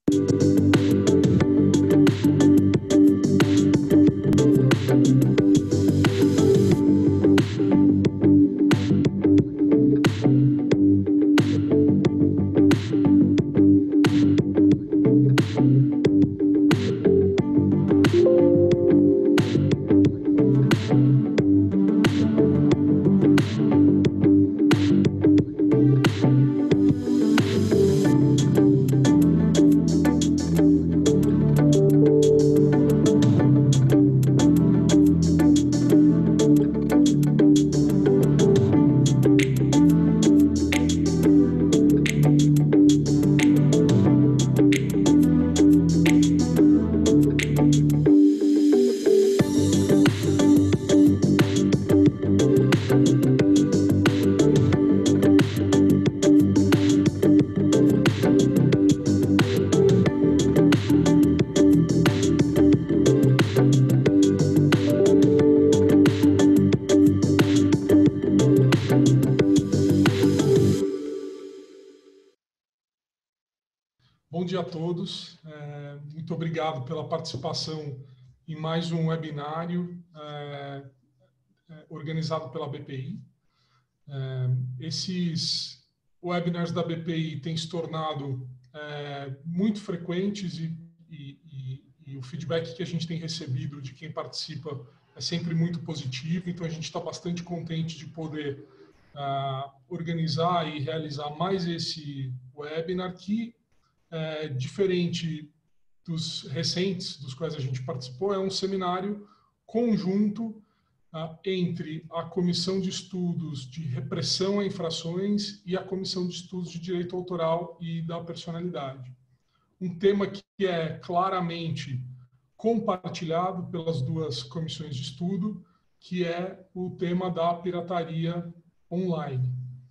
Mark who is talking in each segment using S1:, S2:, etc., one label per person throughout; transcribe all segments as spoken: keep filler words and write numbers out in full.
S1: Bom dia a todos, é, muito obrigado pela participação em mais um webinário é, é, organizado pela B P I. É, esses webinars da B P I têm se tornado é, muito frequentes e, e, e, e o feedback que a gente tem recebido de quem participa é sempre muito positivo, então a gente está bastante contente de poder uh, organizar e realizar mais esse webinar que, É, diferente dos recentes, dos quais a gente participou, é um seminário conjunto ah, entre a Comissão de Estudos de Repressão a Infrações e a Comissão de Estudos de Direito Autoral e da Personalidade. Um tema que é claramente compartilhado pelas duas comissões de estudo, que é o tema da pirataria online.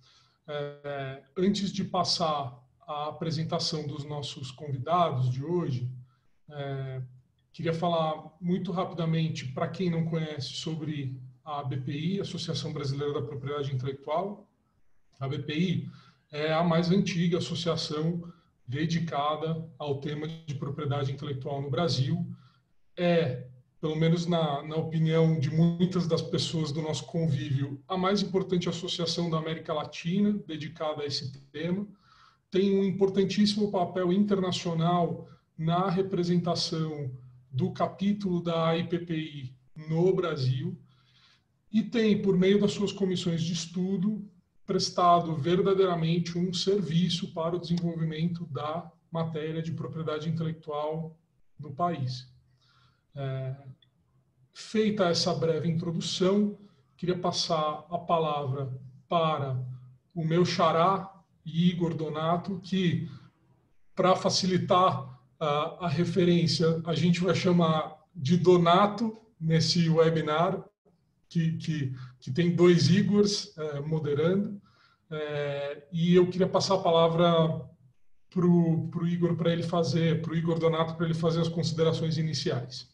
S1: É, antes de passar a apresentação dos nossos convidados de hoje, é, queria falar muito rapidamente, para quem não conhece, sobre a B P I, Associação Brasileira da Propriedade Intelectual. A B P I é a mais antiga associação dedicada ao tema de propriedade intelectual no Brasil. É, pelo menos na, na opinião de muitas das pessoas do nosso convívio, a mais importante associação da América Latina dedicada a esse tema. Tem um importantíssimo papel internacional na representação do capítulo da I P P I no Brasil e tem, por meio das suas comissões de estudo, prestado verdadeiramente um serviço para o desenvolvimento da matéria de propriedade intelectual no país. É, feita essa breve introdução, queria passar a palavra para o meu xará, Igor Donato, que, para facilitar a, a referência, a gente vai chamar de Donato nesse webinar, que, que, que tem dois Igors é, moderando. É, e eu queria passar a palavra para o Igor, para ele fazer, para o Igor Donato, para ele fazer as considerações iniciais.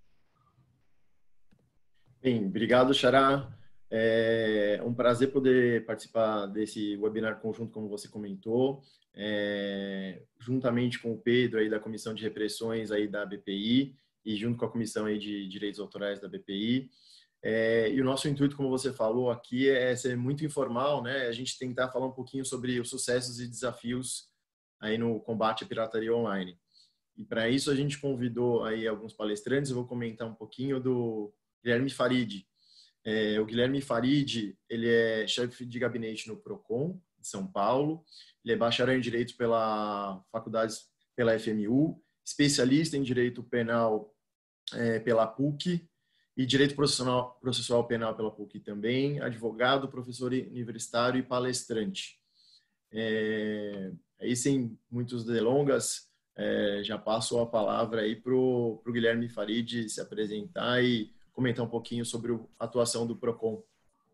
S2: Bem, obrigado, xará. É um prazer poder participar desse webinar conjunto, como você comentou, é, juntamente com o Pedro aí da Comissão de Repressões aí da B P I e junto com a Comissão aí de Direitos Autorais da B P I. É, e o nosso intuito, como você falou aqui, é ser muito informal, né? A gente tentar falar um pouquinho sobre os sucessos e desafios aí no combate à pirataria online. E para isso a gente convidou aí alguns palestrantes. Eu vou comentar um pouquinho do Guilherme Farid. É, o Guilherme Farid, ele é chefe de gabinete no Procon, de São Paulo. Ele é bacharel em Direito pela faculdade, pela F M U, especialista em Direito Penal é, pela P U C e Direito Processual, Processual Penal pela P U C também, advogado, professor universitário e palestrante. É, aí, sem muitas delongas, é, já passo a palavra aí para o Guilherme Farid se apresentar e comentar um pouquinho sobre a atuação do Procon.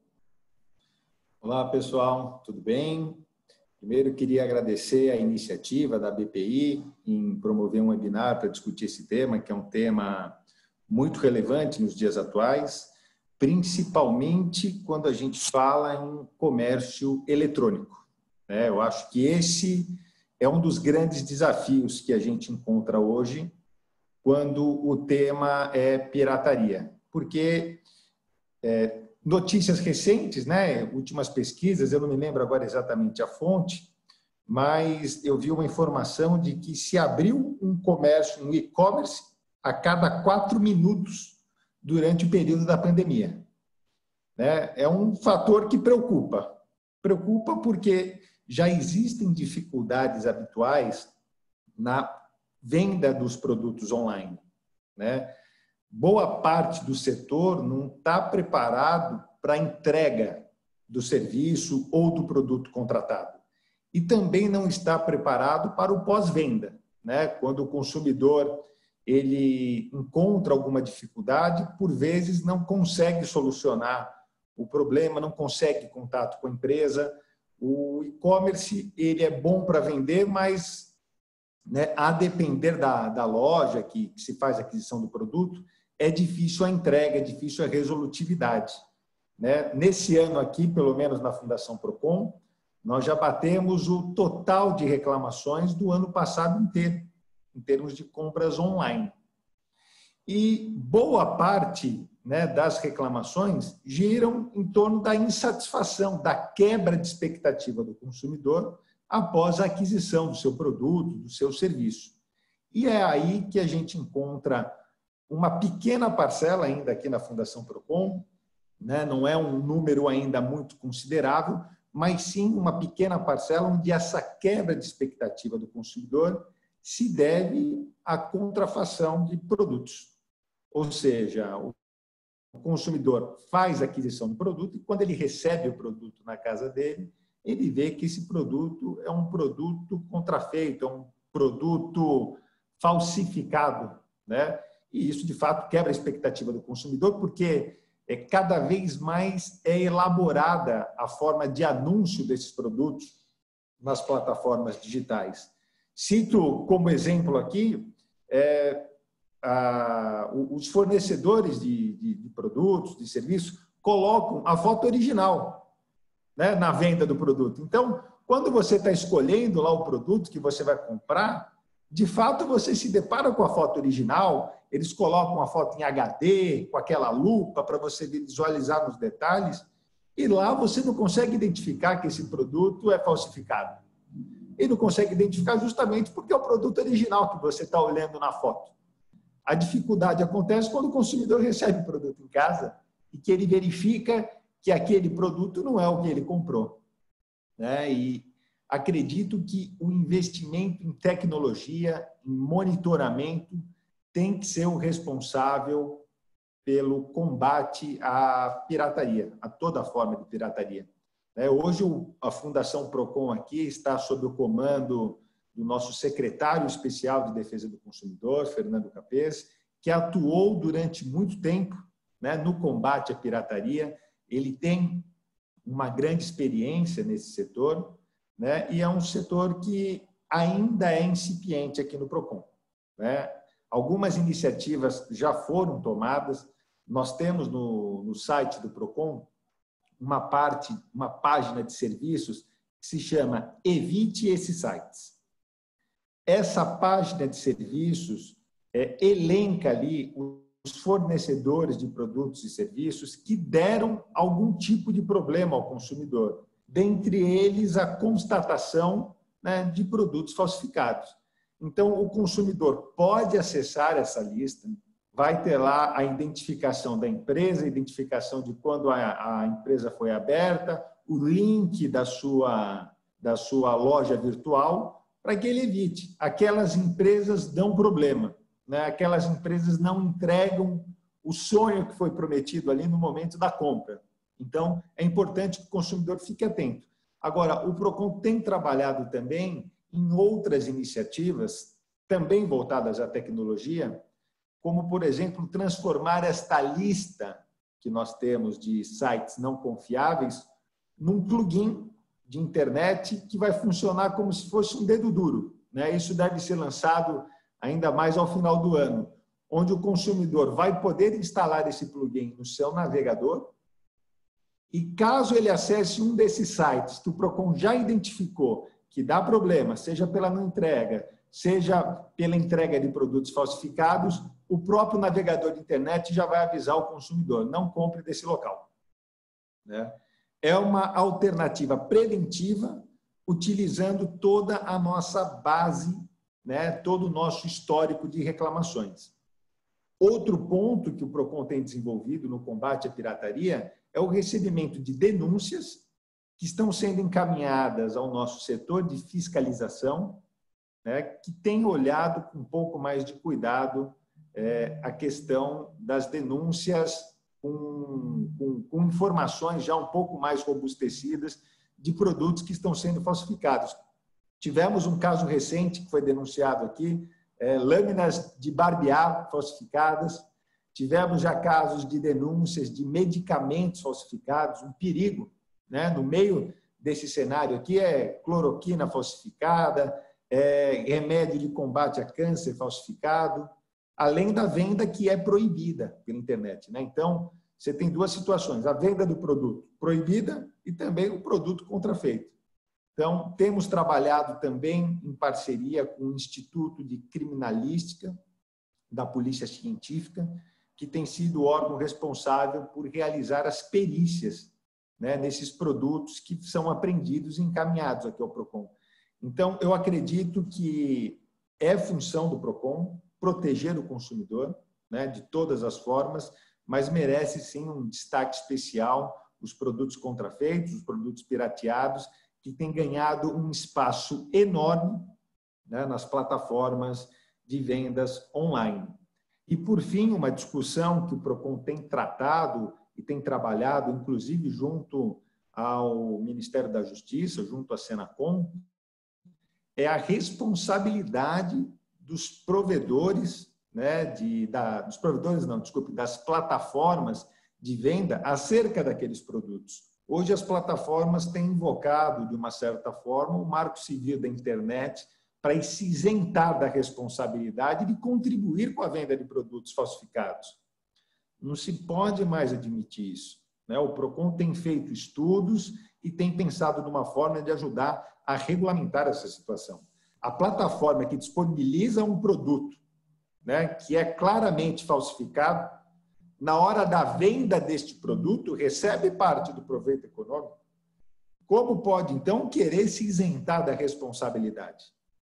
S3: Olá, pessoal, tudo bem? Primeiro, queria agradecer a iniciativa da B P I em promover um webinar para discutir esse tema, que é um tema muito relevante nos dias atuais, principalmente quando a gente fala em comércio eletrônico. Eu acho que esse é um dos grandes desafios que a gente encontra hoje quando o tema é pirataria. Porque é, notícias recentes, né, últimas pesquisas, eu não me lembro agora exatamente a fonte, mas eu vi uma informação de que se abriu um comércio, um e-commerce, a cada quatro minutos durante o período da pandemia. Né? É um fator que preocupa. Preocupa porque já existem dificuldades habituais na venda dos produtos online. Né? Boa parte do setor não está preparado para a entrega do serviço ou do produto contratado. E também não está preparado para o pós-venda, né? Quando o consumidor ele encontra alguma dificuldade, por vezes não consegue solucionar o problema, não consegue contato com a empresa. O e-commerce ele é bom para vender, mas, né, a depender da, da loja que, que se faz a aquisição do produto, é difícil a entrega, é difícil a resolutividade. Né? Nesse ano aqui, pelo menos na Fundação Procon, nós já batemos o total de reclamações do ano passado inteiro, em termos de compras online. E boa parte, né, das reclamações giram em torno da insatisfação, da quebra de expectativa do consumidor após a aquisição do seu produto, do seu serviço. E é aí que a gente encontra uma pequena parcela ainda aqui na Fundação Procon, né, não é um número ainda muito considerável, mas sim uma pequena parcela onde essa quebra de expectativa do consumidor se deve à contrafação de produtos. Ou seja, o consumidor faz a aquisição do produto e quando ele recebe o produto na casa dele, ele vê que esse produto é um produto contrafeito, é um produto falsificado, né? E isso, de fato, quebra a expectativa do consumidor, porque é, cada vez mais é elaborada a forma de anúncio desses produtos nas plataformas digitais. Cito como exemplo aqui é, a, os fornecedores de, de, de produtos, de serviços, colocam a foto original, né, na venda do produto. Então, quando você está escolhendo lá o produto que você vai comprar, de fato você se depara com a foto original, eles colocam a foto em H D, com aquela lupa para você visualizar nos detalhes, e lá você não consegue identificar que esse produto é falsificado. E não consegue identificar justamente porque é o produto original que você está olhando na foto. A dificuldade acontece quando o consumidor recebe o produto em casa e que ele verifica que aquele produto não é o que ele comprou. Né? E acredito que o investimento em tecnologia, em monitoramento, tem que ser o responsável pelo combate à pirataria, a toda forma de pirataria. Hoje, a Fundação Procon aqui está sob o comando do nosso secretário especial de Defesa do Consumidor, Fernando Capês, que atuou durante muito tempo, né, no combate à pirataria. Ele tem uma grande experiência nesse setor, né, e é um setor que ainda é incipiente aqui no Procon. Né? Algumas iniciativas já foram tomadas. Nós temos no, no site do Procon uma parte, uma página de serviços que se chama Evite esses sites. Essa página de serviços é, elenca ali os fornecedores de produtos e serviços que deram algum tipo de problema ao consumidor, dentre eles a constatação, né, de produtos falsificados. Então, o consumidor pode acessar essa lista, vai ter lá a identificação da empresa, a identificação de quando a, a empresa foi aberta, o link da sua, da sua loja virtual, para que ele evite. Aquelas empresas dão problema, né? Aquelas empresas não entregam o sonho que foi prometido ali no momento da compra. Então, é importante que o consumidor fique atento. Agora, o Procon tem trabalhado também em outras iniciativas, também voltadas à tecnologia, como, por exemplo, transformar esta lista que nós temos de sites não confiáveis num plugin de internet que vai funcionar como se fosse um dedo duro. Né? Isso deve ser lançado ainda mais ao final do ano, onde o consumidor vai poder instalar esse plugin no seu navegador e, caso ele acesse um desses sites que o Procon já identificou que dá problema, seja pela não entrega, seja pela entrega de produtos falsificados, o próprio navegador de internet já vai avisar o consumidor, não compre desse local. Né? É uma alternativa preventiva, utilizando toda a nossa base, né, todo o nosso histórico de reclamações. Outro ponto que o PROCON tem desenvolvido no combate à pirataria é o recebimento de denúncias que estão sendo encaminhadas ao nosso setor de fiscalização, né, que tem olhado com um pouco mais de cuidado é, a questão das denúncias com, com, com informações já um pouco mais robustecidas de produtos que estão sendo falsificados. Tivemos um caso recente que foi denunciado aqui, é, lâminas de barbear falsificadas. Tivemos já casos de denúncias de medicamentos falsificados, um perigo, né? No meio desse cenário aqui é cloroquina falsificada, é, remédio de combate a câncer falsificado, além da venda que é proibida pela internet, né? Então, você tem duas situações, a venda do produto proibida e também o produto contrafeito. Então, temos trabalhado também em parceria com o Instituto de Criminalística da Polícia Científica, que tem sido o órgão responsável por realizar as perícias, né, nesses produtos que são apreendidos e encaminhados aqui ao PROCON. Então, eu acredito que é função do PROCON proteger o consumidor, né, de todas as formas, mas merece sim um destaque especial os produtos contrafeitos, os produtos pirateados, que têm ganhado um espaço enorme, né, nas plataformas de vendas online. E, por fim, uma discussão que o PROCON tem tratado e tem trabalhado, inclusive junto ao Ministério da Justiça, junto à Senacom, é a responsabilidade dos provedores, né, de, da, dos provedores, não, desculpe, das plataformas de venda acerca daqueles produtos. Hoje as plataformas têm invocado, de uma certa forma, o Marco Civil da Internet para se isentar da responsabilidade de contribuir com a venda de produtos falsificados. Não se pode mais admitir isso, né? O PROCON tem feito estudos e tem pensado numa forma de ajudar a regulamentar essa situação. A plataforma que disponibiliza um produto, né, que é claramente falsificado, na hora da venda deste produto, recebe parte do proveito econômico. Como pode, então, querer se isentar da responsabilidade?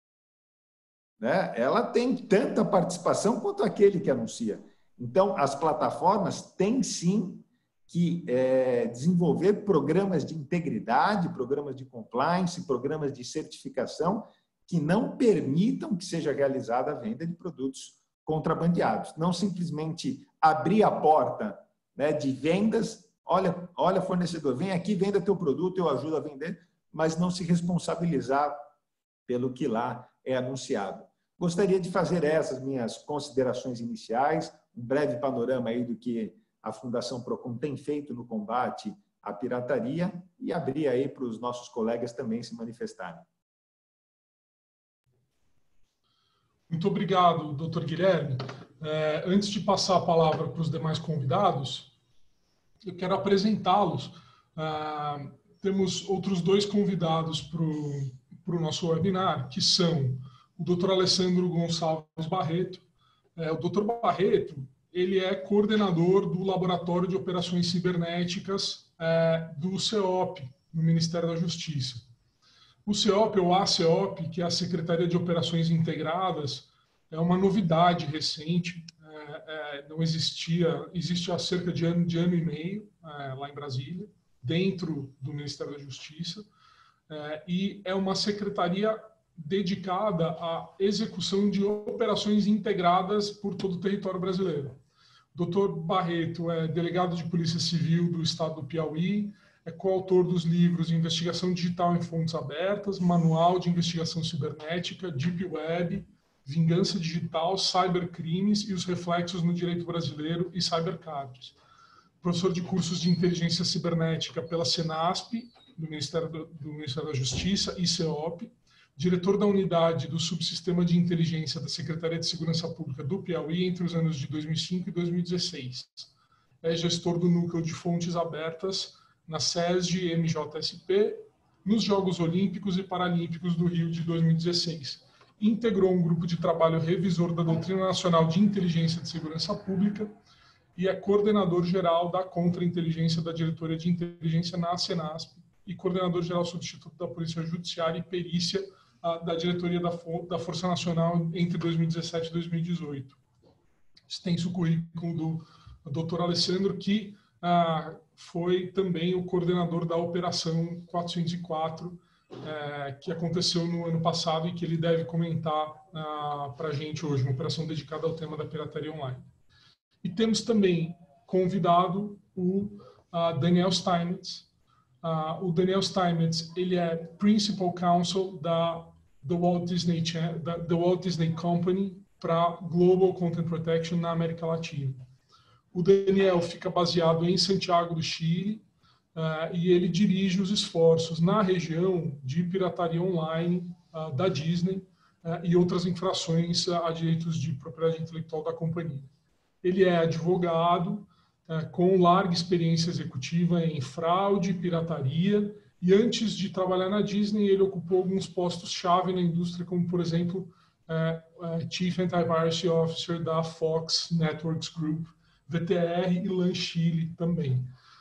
S3: Né? Ela tem tanta participação quanto aquele que anuncia. Então, as plataformas têm, sim, que é, desenvolver programas de integridade, programas de compliance, programas de certificação que não permitam que seja realizada a venda de produtos contrabandeados. Não simplesmente abrir a porta, né, de vendas, olha, olha, fornecedor, vem aqui, venda teu produto, eu ajudo a vender, mas não se responsabilizar pelo que lá é anunciado. Gostaria de fazer essas minhas considerações iniciais, um breve panorama aí do que a Fundação PROCON tem feito no combate à pirataria e abrir aí para os nossos colegas também se manifestarem.
S1: Muito obrigado, doutor Guilherme. É, antes de passar a palavra para os demais convidados, eu quero apresentá-los. Ah, temos outros dois convidados para o nosso webinar, que são o doutor Alessandro Gonçalves Barreto. É, o doutor Barreto, ele é coordenador do Laboratório de Operações Cibernéticas é, do CEOP, no Ministério da Justiça. O CEOP, ou A CEOP, que é a Secretaria de Operações Integradas, é uma novidade recente, é, é, não existia, existe há cerca de ano, de ano e meio, é, lá em Brasília, dentro do Ministério da Justiça, é, e é uma secretaria dedicada à execução de operações integradas por todo o território brasileiro. O doutor Barreto é delegado de Polícia Civil do Estado do Piauí, é coautor dos livros Investigação Digital em Fontes Abertas, Manual de Investigação Cibernética, Deep Web, Vingança Digital, Cybercrimes e os Reflexos no Direito Brasileiro e Cybercrimes. Professor de cursos de Inteligência Cibernética pela Senasp, do Ministério, do, do Ministério da Justiça, e CEOP, diretor da unidade do Subsistema de Inteligência da Secretaria de Segurança Pública do Piauí entre os anos de dois mil e cinco e dois mil e dezesseis. É gestor do Núcleo de Fontes Abertas na SESG M J S P, nos Jogos Olímpicos e Paralímpicos do Rio de dois mil e dezesseis. Integrou um grupo de trabalho revisor da Doutrina Nacional de Inteligência de Segurança Pública e é coordenador geral da Contra-Inteligência da Diretoria de Inteligência na Senasp e coordenador geral substituto da Polícia Judiciária e Perícia da Diretoria da, da Força Nacional entre dois mil e dezessete e dois mil e dezoito. Extenso currículo do doutor Alessandro, que ah, foi também o coordenador da Operação quatrocentos e quatro, eh, que aconteceu no ano passado e que ele deve comentar ah, para a gente hoje, uma operação dedicada ao tema da pirataria online. E temos também convidado o ah, Daniel Steinmetz. Ah, o Daniel Steinmetz, ele é Principal Counsel da The Walt Disney, da The Walt Disney Company para Global Content Protection na América Latina. O Daniel fica baseado em Santiago do Chile uh, e ele dirige os esforços na região de pirataria online uh, da Disney uh, e outras infrações uh, a direitos de propriedade intelectual da companhia. Ele é advogado uh, com larga experiência executiva em fraude, pirataria, e antes de trabalhar na Disney, ele ocupou alguns postos-chave na indústria, como, por exemplo, uh, uh, Chief Anti-Piracy Officer da Fox Networks Group, V T R e LAN Chile também.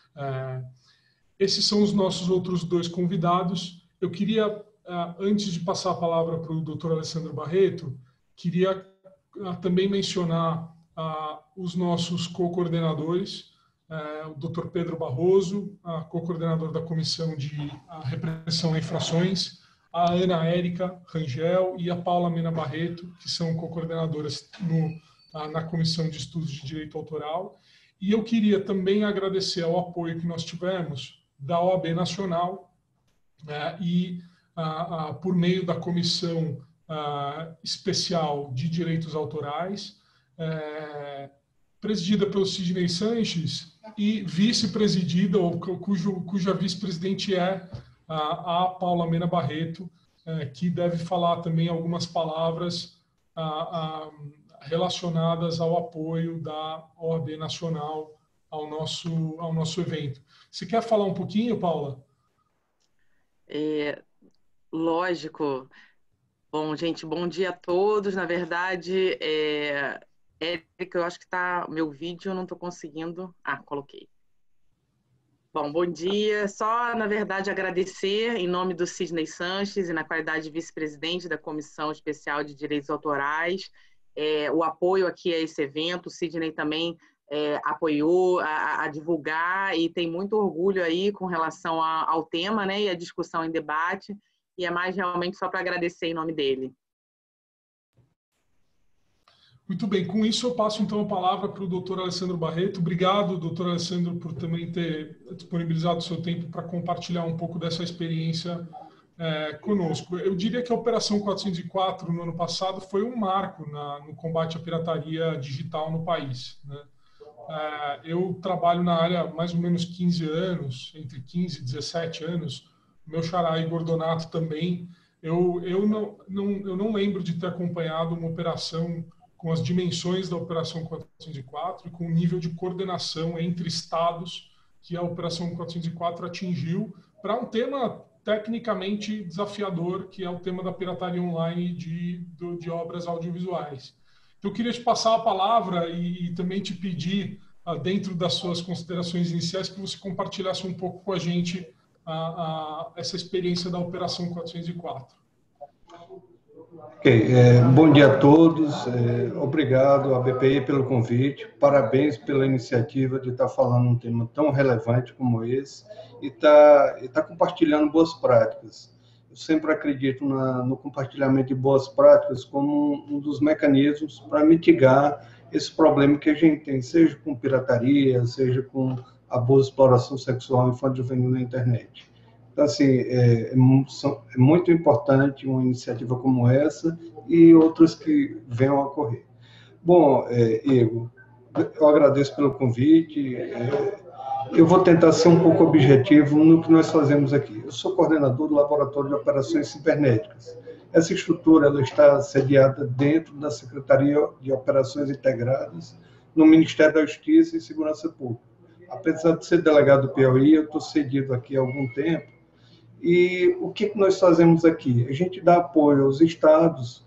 S1: Uh, esses são os nossos outros dois convidados. Eu queria, uh, antes de passar a palavra para o doutor Alessandro Barreto, queria uh, também mencionar uh, os nossos co-coordenadores, uh, o doutor Pedro Barroso, uh, co-coordenador da Comissão de uh, Repressão a Infrações, a Ana Érica Rangel e a Paula Mena Barreto, que são co-coordenadoras no na Comissão de Estudos de Direito Autoral. E eu queria também agradecer ao apoio que nós tivemos da O A B Nacional né, e ah, ah, por meio da Comissão ah, Especial de Direitos Autorais, eh, presidida pelo Sidney Sanches e vice-presidida, ou cujo, cuja vice-presidente é a, a Paula Mena Barreto, eh, que deve falar também algumas palavras ah, ah, relacionadas ao apoio da O A B Nacional ao nosso, ao nosso evento. Você quer falar um pouquinho, Paula?
S4: É, lógico. Bom, gente, bom dia a todos. Na verdade, é, Érica, eu acho que tá meu vídeo, eu não estou conseguindo... Ah, coloquei. Bom, bom dia. Só, na verdade, agradecer em nome do Sidney Sanches e na qualidade de vice-presidente da Comissão Especial de Direitos Autorais, É, o apoio aqui a esse evento. O Sidney também é, apoiou a, a divulgar e tem muito orgulho aí com relação a, ao tema, né, e a discussão em debate, e é mais realmente só para agradecer em nome dele.
S1: Muito bem, com isso eu passo então a palavra para o doutor Alessandro Barreto. Obrigado, doutor Alessandro, por também ter disponibilizado o seu tempo para compartilhar um pouco dessa experiência É, conosco. Eu diria que a Operação quatrocentos e quatro no ano passado foi um marco na, no combate à pirataria digital no país. Né? É, eu trabalho na área há mais ou menos quinze anos, entre quinze e dezessete anos, meu xará Igor Donato também. Eu, eu, não, não, eu não lembro de ter acompanhado uma operação com as dimensões da Operação quatrocentos e quatro e com o nível de coordenação entre estados que a Operação quatrocentos e quatro atingiu para um tema tecnicamente desafiador, que é o tema da pirataria online de, de, de obras audiovisuais. Então, eu queria te passar a palavra e, e também te pedir, uh, dentro das suas considerações iniciais, que você compartilhasse um pouco com a gente uh, uh, essa experiência da Operação quatrocentos e quatro.
S5: Ok, é, bom dia a todos, é, obrigado à B P I pelo convite, parabéns pela iniciativa de estar falando um tema tão relevante como esse e estar tá, tá compartilhando boas práticas. Eu sempre acredito na, no compartilhamento de boas práticas como um, um dos mecanismos para mitigar esse problema que a gente tem, seja com pirataria, seja com abuso, exploração sexual infantil-juvenil na internet. Então, assim, é, é muito importante uma iniciativa como essa e outras que venham a ocorrer. Bom, é, Igor, eu agradeço pelo convite. É, eu vou tentar ser um pouco objetivo no que nós fazemos aqui. Eu sou coordenador do Laboratório de Operações Cibernéticas. Essa estrutura ela está sediada dentro da Secretaria de Operações Integradas, no Ministério da Justiça e Segurança Pública. Apesar de ser delegado do Piauí, eu estou cedido aqui há algum tempo, E o que nós fazemos aqui? A gente dá apoio aos estados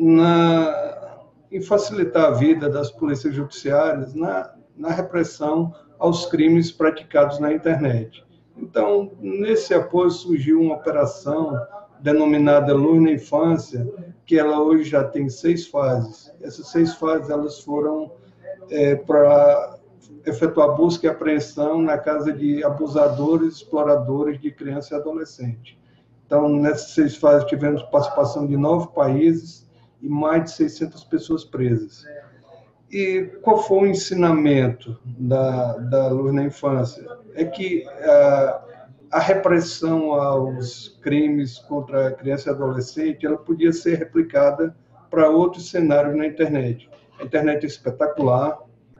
S5: na, em facilitar a vida das polícias judiciárias na, na repressão aos crimes praticados na internet. Então, nesse apoio surgiu uma operação denominada Luz na Infância, que ela hoje já tem seis fases. Essas seis fases elas foram é, para efetuar busca e apreensão na casa de abusadores, exploradores de criança e adolescente. Então, nessas seis fases tivemos participação de nove países e mais de seiscentas pessoas presas. E qual foi o ensinamento da, da Luz na Infância? É que a, a repressão aos crimes contra a criança e adolescente ela podia ser replicada para outros cenários na internet. A internet é espetacular,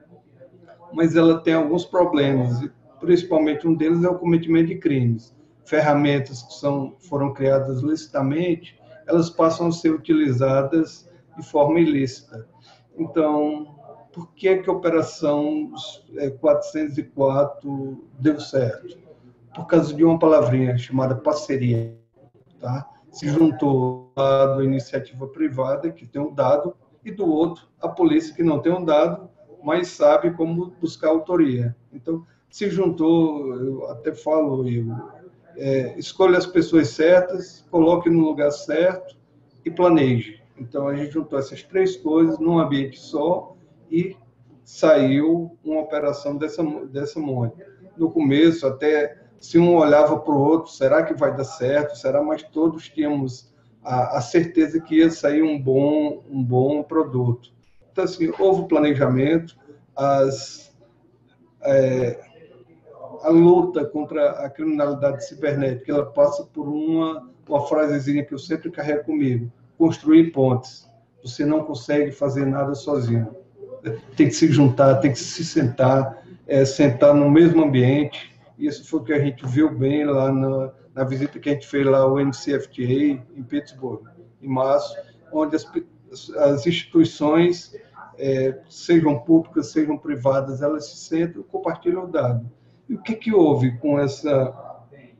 S5: mas ela tem alguns problemas, principalmente um deles é o cometimento de crimes. Ferramentas que são, foram criadas licitamente, elas passam a ser utilizadas de forma ilícita. Então, por que é que a Operação quatrocentos e quatro deu certo? Por causa de uma palavrinha chamada parceria. Tá? Se juntou a iniciativa privada, que tem um dado, e do outro, a polícia, que não tem um dado, mas sabe como buscar autoria. Então, se juntou, eu até falo, eu, é, escolha as pessoas certas, coloque no lugar certo e planeje. Então, a gente juntou essas três coisas num ambiente só e saiu uma operação dessa, dessa monte. No começo, até se um olhava para o outro, será que vai dar certo? Será? Mas todos tínhamos a, a certeza que ia sair um bom, um bom produto. Então, assim, houve planejamento, as, é, a luta contra a criminalidade cibernética, ela passa por uma, uma frasezinha que eu sempre carrego comigo, construir pontes. Você não consegue fazer nada sozinho. Tem que se juntar, tem que se sentar, é, sentar no mesmo ambiente. Isso foi o que a gente viu bem lá na, na visita que a gente fez lá ao N C F T A, em Pittsburgh, em março, onde as, as instituições, é, sejam públicas, sejam privadas, elas se sentam e compartilham o dado. E o que, que houve com essa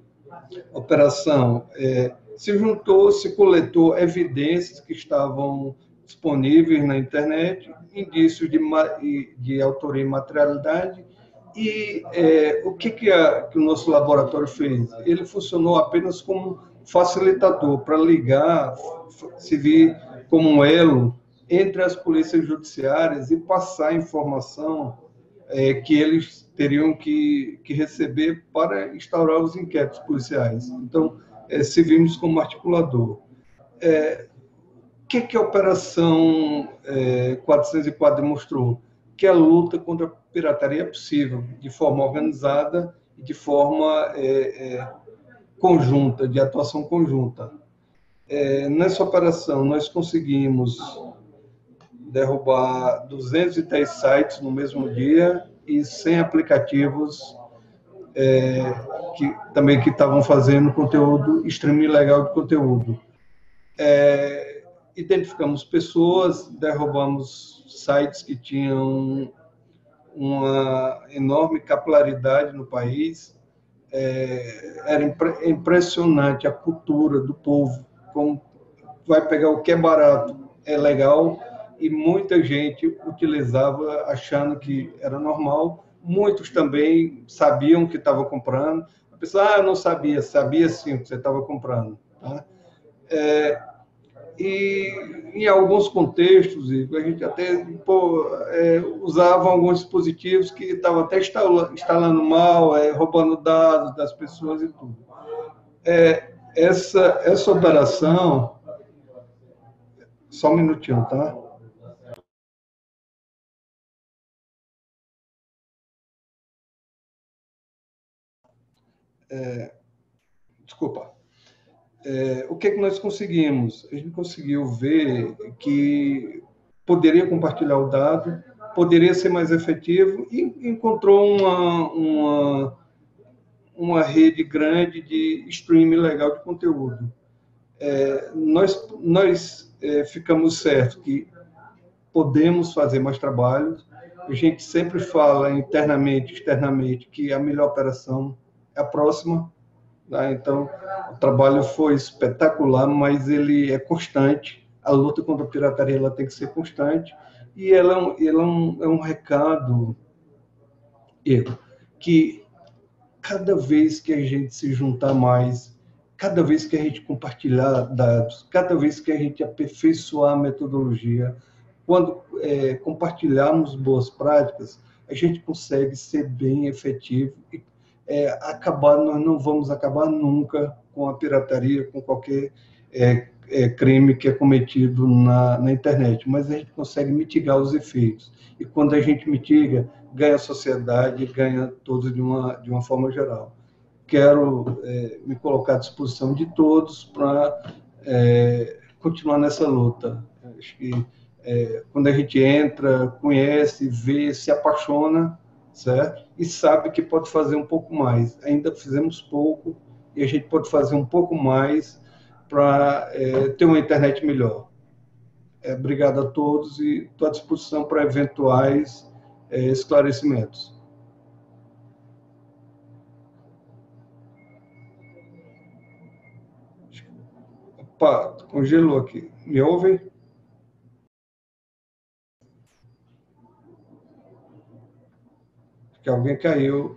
S5: operação? É, se juntou, se coletou evidências que estavam disponíveis na internet, indícios de, de autoria e materialidade, e é, o que, que, a, que o nosso laboratório fez? Ele funcionou apenas como facilitador, para ligar, servir como um elo entre as polícias judiciárias e passar a informação é, que eles teriam que, que receber para instaurar os inquéritos policiais. Então, é, servimos como articulador. É, o que, que a Operação é, quatrocentos e quatro demonstrou? Que a luta contra a pirataria é possível, de forma organizada e de forma é, é, conjunta, de atuação conjunta. É, nessa operação, nós conseguimos derrubar duzentos e dez sites no mesmo dia e cem aplicativos é, que também que estavam fazendo conteúdo, streaming ilegal de conteúdo. É, identificamos pessoas, derrubamos sites que tinham uma enorme capilaridade no país. É, era impre, impressionante a cultura do povo, como vai pegar o que é barato, é legal, e muita gente utilizava achando que era normal. Muitos também sabiam que estavam comprando. A pessoa, ah, eu não sabia, sabia sim que você estava comprando. Tá? É, e em alguns contextos, a gente até pô, é, usava alguns dispositivos que estavam até instalando, instalando mal, é, roubando dados das pessoas e tudo. É, essa, essa operação... Só um minutinho, tá? É, desculpa. É, o que, que nós conseguimos? A gente conseguiu ver que poderia compartilhar o dado, poderia ser mais efetivo, e encontrou uma, uma, uma rede grande de streaming legal de conteúdo. É, nós nós é, ficamos certos que podemos fazer mais trabalho. A gente sempre fala internamente, externamente, que a melhor operação é a próxima. Tá? Então, o trabalho foi espetacular, mas ele é constante. A luta contra a pirataria ela tem que ser constante. E ela é um, ela é um, é um recado, Igor, que cada vez que a gente se juntar mais, cada vez que a gente compartilhar dados, cada vez que a gente aperfeiçoar a metodologia, quando é, compartilharmos boas práticas, a gente consegue ser bem efetivo e é, acabar, nós não vamos acabar nunca com a pirataria, com qualquer é, é, crime que é cometido na, na internet, mas a gente consegue mitigar os efeitos. E quando a gente mitiga, ganha a sociedade, ganha todos de uma, de uma forma geral. Quero é, me colocar à disposição de todos para é, continuar nessa luta. Acho que é, quando a gente entra, conhece, vê, se apaixona, certo? E sabe que pode fazer um pouco mais. Ainda fizemos pouco e a gente pode fazer um pouco mais para é, ter uma internet melhor. É, obrigado a todos e estou à disposição para eventuais é, esclarecimentos. Opa, congelou aqui. Me ouvem? Acho que alguém caiu.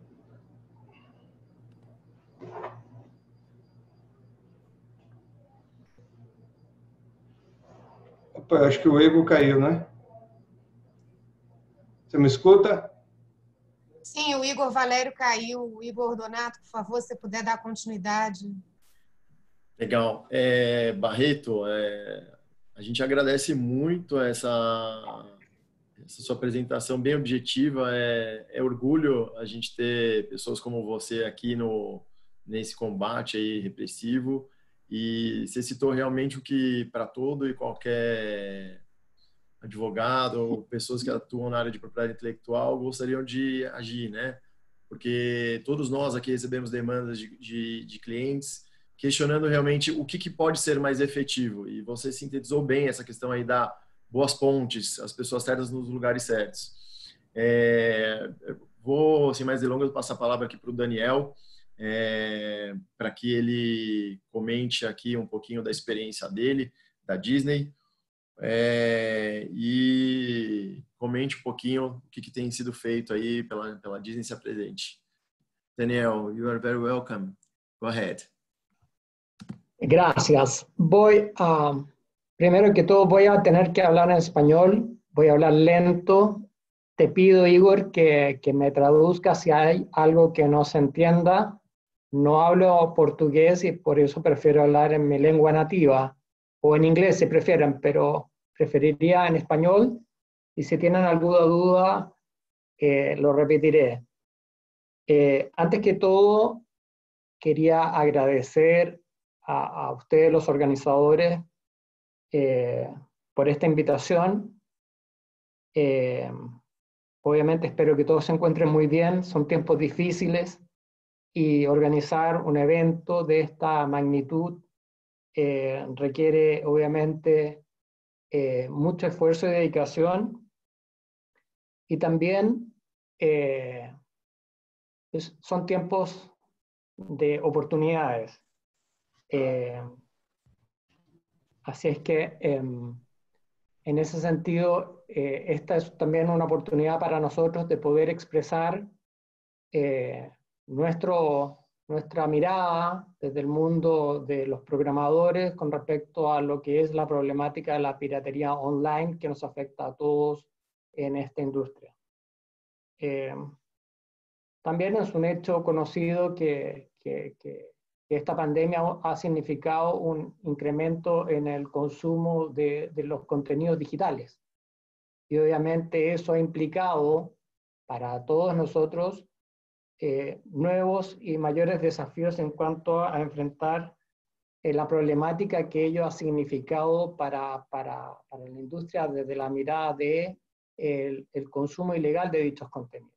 S5: Opa, acho que o Igor caiu, né? Você me escuta?
S6: Sim, o Igor Valério caiu. O Igor Donato, por favor, se você puder dar continuidade.
S2: Legal. É, Barreto, é, a gente agradece muito essa, essa sua apresentação bem objetiva. É, é orgulho a gente ter pessoas como você aqui no, nesse combate aí repressivo. E você citou realmente o que para todo e qualquer advogado ou pessoas que atuam na área de propriedade intelectual gostariam de agir, né? Porque todos nós aqui recebemos demandas de, de, de clientes questionando realmente o que, que pode ser mais efetivo. E você sintetizou bem essa questão aí da boas pontes, as pessoas certas nos lugares certos. É, vou, sem mais delongas, passar a palavra aqui para o Daniel, é, para que ele comente aqui um pouquinho da experiência dele, da Disney, é, e comente um pouquinho o que, que tem sido feito aí pela, pela Disney Se Apresente. Daniel, you are very welcome. Go ahead.
S7: Gracias. Voy a, primero que todo voy a tener que hablar en español, voy a hablar lento. Te pido, Igor, que, que me traduzca si hay algo que no se entienda. No hablo portugués y por eso prefiero hablar en mi lengua nativa, o en inglés si prefieren, pero preferiría en español. Y si tienen alguna duda, eh, lo repetiré. Eh, antes que todo, quería agradecer a, a ustedes, los organizadores, eh, por esta invitación. Eh, obviamente espero que todos se encuentren muy bien, son tiempos difíciles y organizar un evento de esta magnitud eh, requiere obviamente eh, mucho esfuerzo y dedicación, y también eh, es, son tiempos de oportunidades. Eh, así es que eh, en ese sentido eh, esta es también una oportunidad para nosotros de poder expresar eh, nuestro, nuestra mirada desde el mundo de los programadores con respecto a lo que es la problemática de la piratería online que nos afecta a todos en esta industria. Eh, también es un hecho conocido que, que, que esta pandemia ha significado un incremento en el consumo de, de los contenidos digitales. Y obviamente eso ha implicado para todos nosotros eh, nuevos y mayores desafíos en cuanto a enfrentar eh, la problemática que ello ha significado para, para, para la industria desde la mirada de el, el consumo ilegal de dichos contenidos.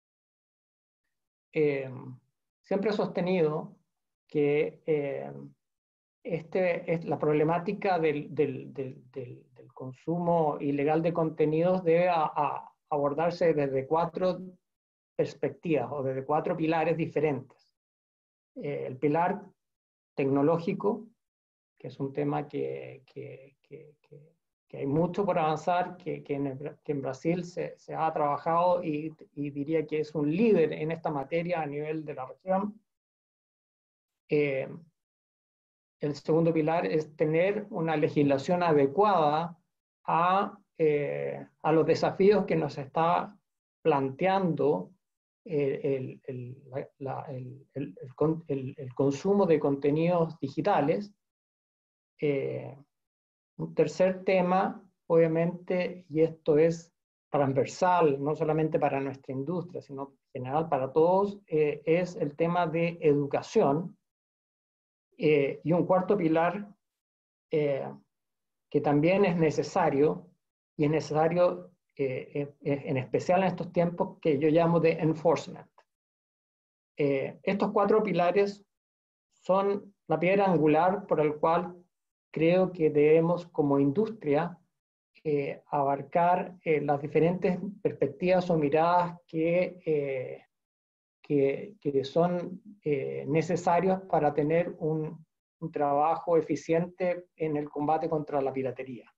S7: Eh, siempre he sostenido que eh, este, es la problemática del, del, del, del, del consumo ilegal de contenidos debe a, a abordarse desde cuatro perspectivas o desde cuatro pilares diferentes. eh, el pilar tecnológico, que es un tema que, que, que, que, que hay mucho por avanzar, que, que, en, el, que en Brasil se, se ha trabajado y, y diría que es un líder en esta materia a nivel de la región. Eh, el segundo pilar es tener una legislación adecuada a, eh, a los desafíos que nos está planteando el, el, la, el, el, el, el consumo de contenidos digitales. Eh, un tercer tema, obviamente, y esto es transversal, no solamente para nuestra industria, sino en general para todos, eh, es el tema de educación. Eh, y un cuarto pilar eh, que también es necesario, y es necesario eh, en, en especial en estos tiempos, que yo llamo de enforcement. Eh, estos cuatro pilares son la piedra angular por el cual creo que debemos como industria eh, abarcar eh, las diferentes perspectivas o miradas que, eh, que, que son eh, necesarios para tener un, un trabajo eficiente en el combate contra la piratería.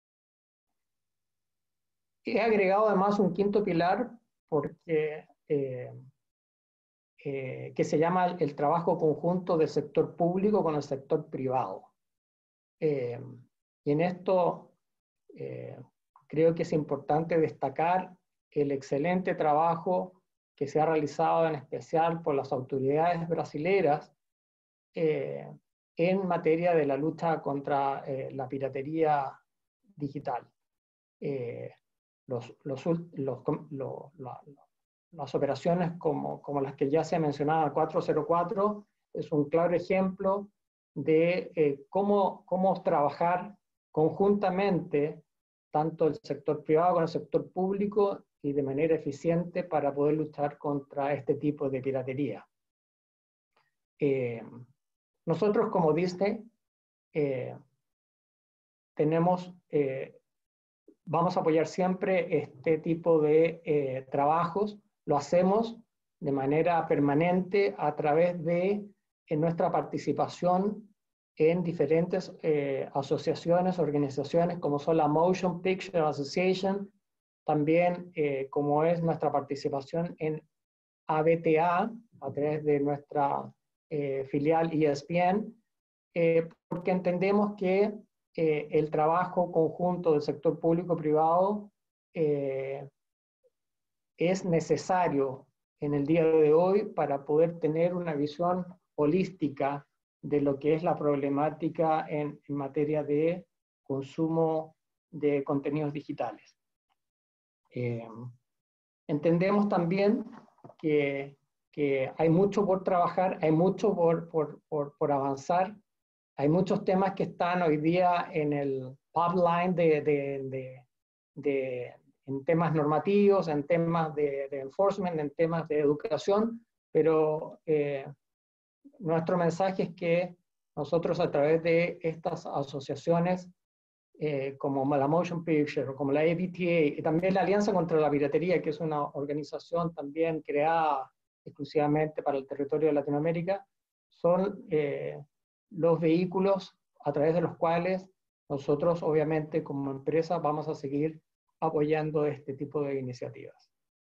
S7: He agregado además un quinto pilar porque, eh, eh, que se llama el trabajo conjunto del sector público con el sector privado. Eh, y en esto eh, creo que es importante destacar el excelente trabajo que se ha realizado en especial por las autoridades brasileras eh, en materia de la lucha contra eh, la piratería digital. Eh, los, los, los, lo, la, las operaciones como, como las que ya se ha mencionado, el cuatro cero cuatro, es un claro ejemplo de eh, cómo, cómo trabajar conjuntamente tanto el sector privado como el sector público y de manera eficiente para poder luchar contra este tipo de piratería. Eh, nosotros como Disney eh, tenemos, eh, vamos a apoyar siempre este tipo de eh, trabajos, lo hacemos de manera permanente a través de en nuestra participación en diferentes eh, asociaciones, organizaciones como son la Motion Picture Association, también eh, como es nuestra participación en A B T A, a través de nuestra eh, filial E S P N, eh, porque entendemos que eh, el trabajo conjunto del sector público-privado eh, es necesario en el día de hoy para poder tener una visión holística de lo que es la problemática en, en materia de consumo de contenidos digitales. Eh, entendemos también que, que hay mucho por trabajar, hay mucho por, por, por, por avanzar, hay muchos temas que están hoy día en el pipeline de, de, de, de, en temas normativos, en temas de, de enforcement, en temas de educación, pero eh, nuestro mensaje es que nosotros a través de estas asociaciones eh, como la Motion Picture o como la A B T A y también la Alianza contra la Piratería, que es una organización también creada exclusivamente para el territorio de Latinoamérica, son eh, los vehículos a través de los cuales nosotros obviamente como empresa vamos a seguir apoyando este tipo de iniciativas.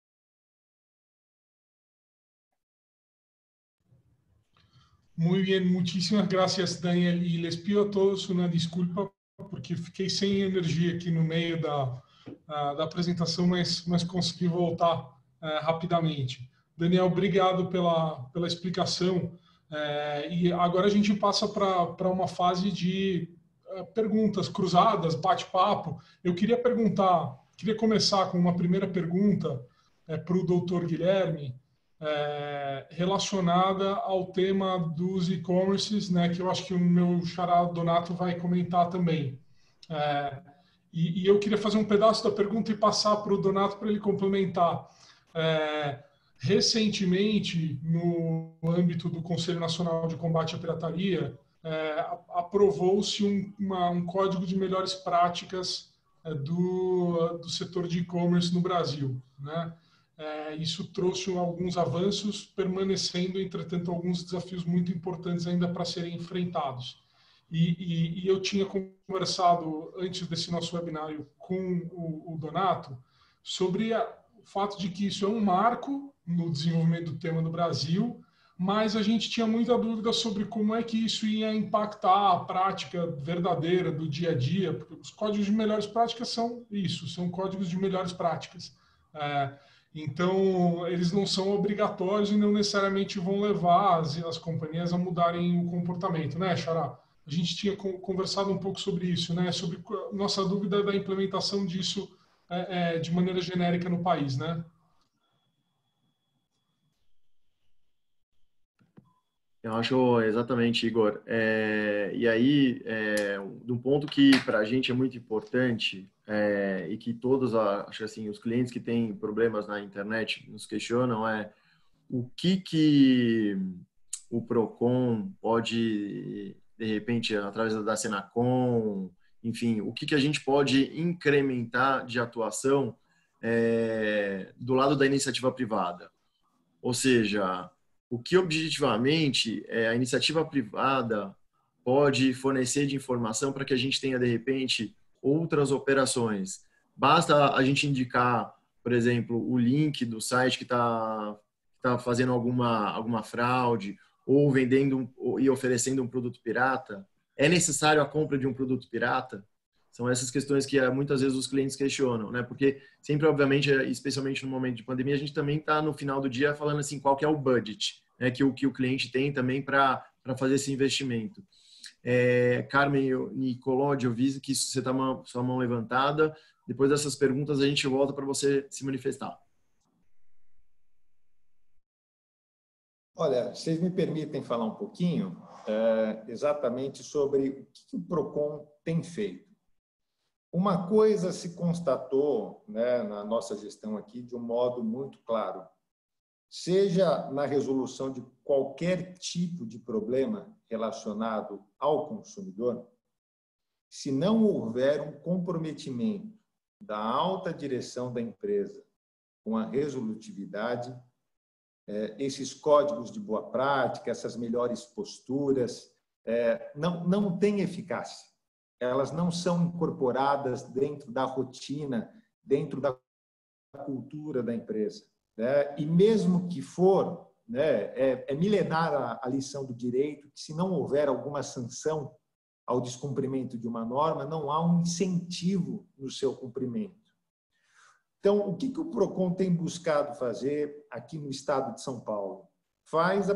S1: Muy bien, muchísimas gracias, Daniel. E les pido a todos uma desculpa, porque fiquei sem energia aqui no meio da, uh, da apresentação, mas, mas consegui voltar uh, rapidamente. Daniel, obrigado pela, pela explicação. Uh, e agora a gente passa para uma fase de uh, perguntas cruzadas, bate-papo. Eu queria perguntar, queria começar com uma primeira pergunta uh, para o doutor Guilherme, É, relacionada ao tema dos e-commerces, né, que eu acho que o meu xará Donato vai comentar também. É, e, e eu queria fazer um pedaço da pergunta e passar para o Donato para ele complementar. É, recentemente, no âmbito do Conselho Nacional de Combate à Pirataria, é, aprovou-se um, uma, um código de melhores práticas é, do, do setor de e-commerce no Brasil, né? é, isso trouxe alguns avanços, permanecendo, entretanto, alguns desafios muito importantes ainda para serem enfrentados. E, e, e eu tinha conversado, antes desse nosso webinário, com o, o Donato, sobre a, o fato de que isso é um marco no desenvolvimento do tema no Brasil, mas a gente tinha muita dúvida sobre como é que isso ia impactar a prática verdadeira do dia a dia, porque os códigos de melhores práticas são isso, são códigos de melhores práticas. É, então, eles não são obrigatórios e não necessariamente vão levar as, as companhias a mudarem o comportamento, né, Xará? A gente tinha conversado um pouco sobre isso, né? Sobre nossa dúvida da implementação disso é, é, de maneira genérica no país, né?
S2: Eu acho exatamente, Igor. É, e aí, é, um ponto que para a gente é muito importante é, e que todos, acho assim, os clientes que têm problemas na internet nos questionam é o que que o Procon pode, de repente, através da Senacom, enfim, o que que a gente pode incrementar de atuação é, do lado da iniciativa privada. Ou seja, o que objetivamente é, a iniciativa privada pode fornecer de informação para que a gente tenha, de repente, outras operações. Basta a gente indicar, por exemplo, o link do site que está tá fazendo alguma, alguma fraude ou vendendo um, e oferecendo um produto pirata. É necessário a compra de um produto pirata? São essas questões que muitas vezes os clientes questionam, né? Porque sempre, obviamente, especialmente no momento de pandemia, a gente também está no final do dia falando assim, qual que é o budget, né? Que o que o cliente tem também para para fazer esse investimento. É, Carmen e Colode, eu vi que você está com a sua mão levantada. Depois dessas perguntas, a gente volta para você se manifestar.
S3: Olha, vocês me permitem falar um pouquinho é, exatamente sobre o que o Procon tem feito. Uma coisa se constatou, né, na nossa gestão aqui de um modo muito claro. Seja na resolução de qualquer tipo de problema relacionado ao consumidor, se não houver um comprometimento da alta direção da empresa com a resolutividade, esses códigos de boa prática, essas melhores posturas, não, não têm eficácia. Elas não são incorporadas dentro da rotina, dentro da cultura da empresa. Né? E mesmo que for, né, é, é milenar a, a lição do direito, que se não houver alguma sanção ao descumprimento de uma norma, não há um incentivo no seu cumprimento. Então, o que, que o Procon tem buscado fazer aqui no estado de São Paulo? Faz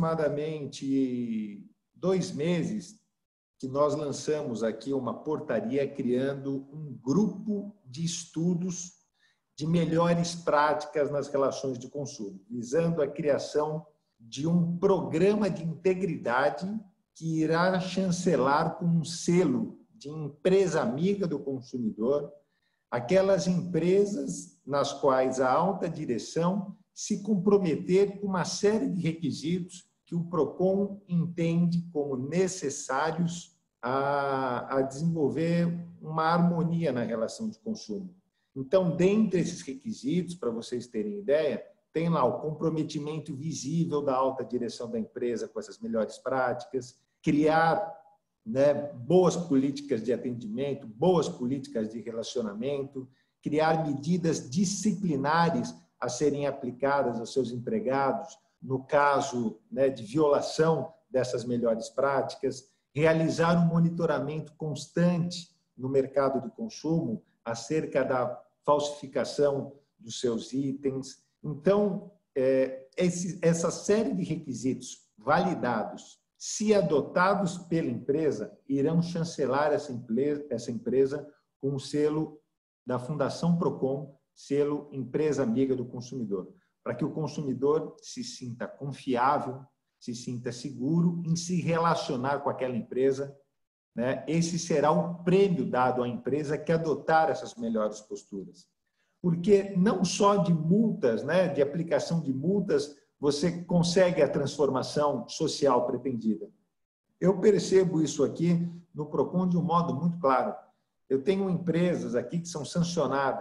S3: aproximadamente dois meses que nós lançamos aqui uma portaria criando um grupo de estudos de melhores práticas nas relações de consumo, visando a criação de um programa de integridade que irá chancelar com um selo de empresa amiga do consumidor aquelas empresas nas quais a alta direção se comprometer com uma série de requisitos que o Procon entende como necessários a, a desenvolver uma harmonia na relação de consumo. Então, dentre esses requisitos, para vocês terem ideia, tem lá o comprometimento visível da alta direção da empresa com essas melhores práticas, criar, né, boas políticas de atendimento, boas políticas de relacionamento, criar medidas disciplinares a serem aplicadas aos seus empregados, no caso, né, de violação dessas melhores práticas, realizar um monitoramento constante no mercado de consumo acerca da falsificação dos seus itens. Então, é, esse, essa série de requisitos validados, se adotados pela empresa, irão chancelar essa empresa, essa empresa com o selo da Fundação Procon, selo Empresa Amiga do Consumidor, para que o consumidor se sinta confiável, se sinta seguro em se relacionar com aquela empresa, né? Esse será o prêmio dado à empresa que adotar essas melhores posturas. Porque não só de multas, né, de aplicação de multas, você consegue a transformação social pretendida. Eu percebo isso aqui no Procon de um modo muito claro. Eu tenho empresas aqui que são sancionadas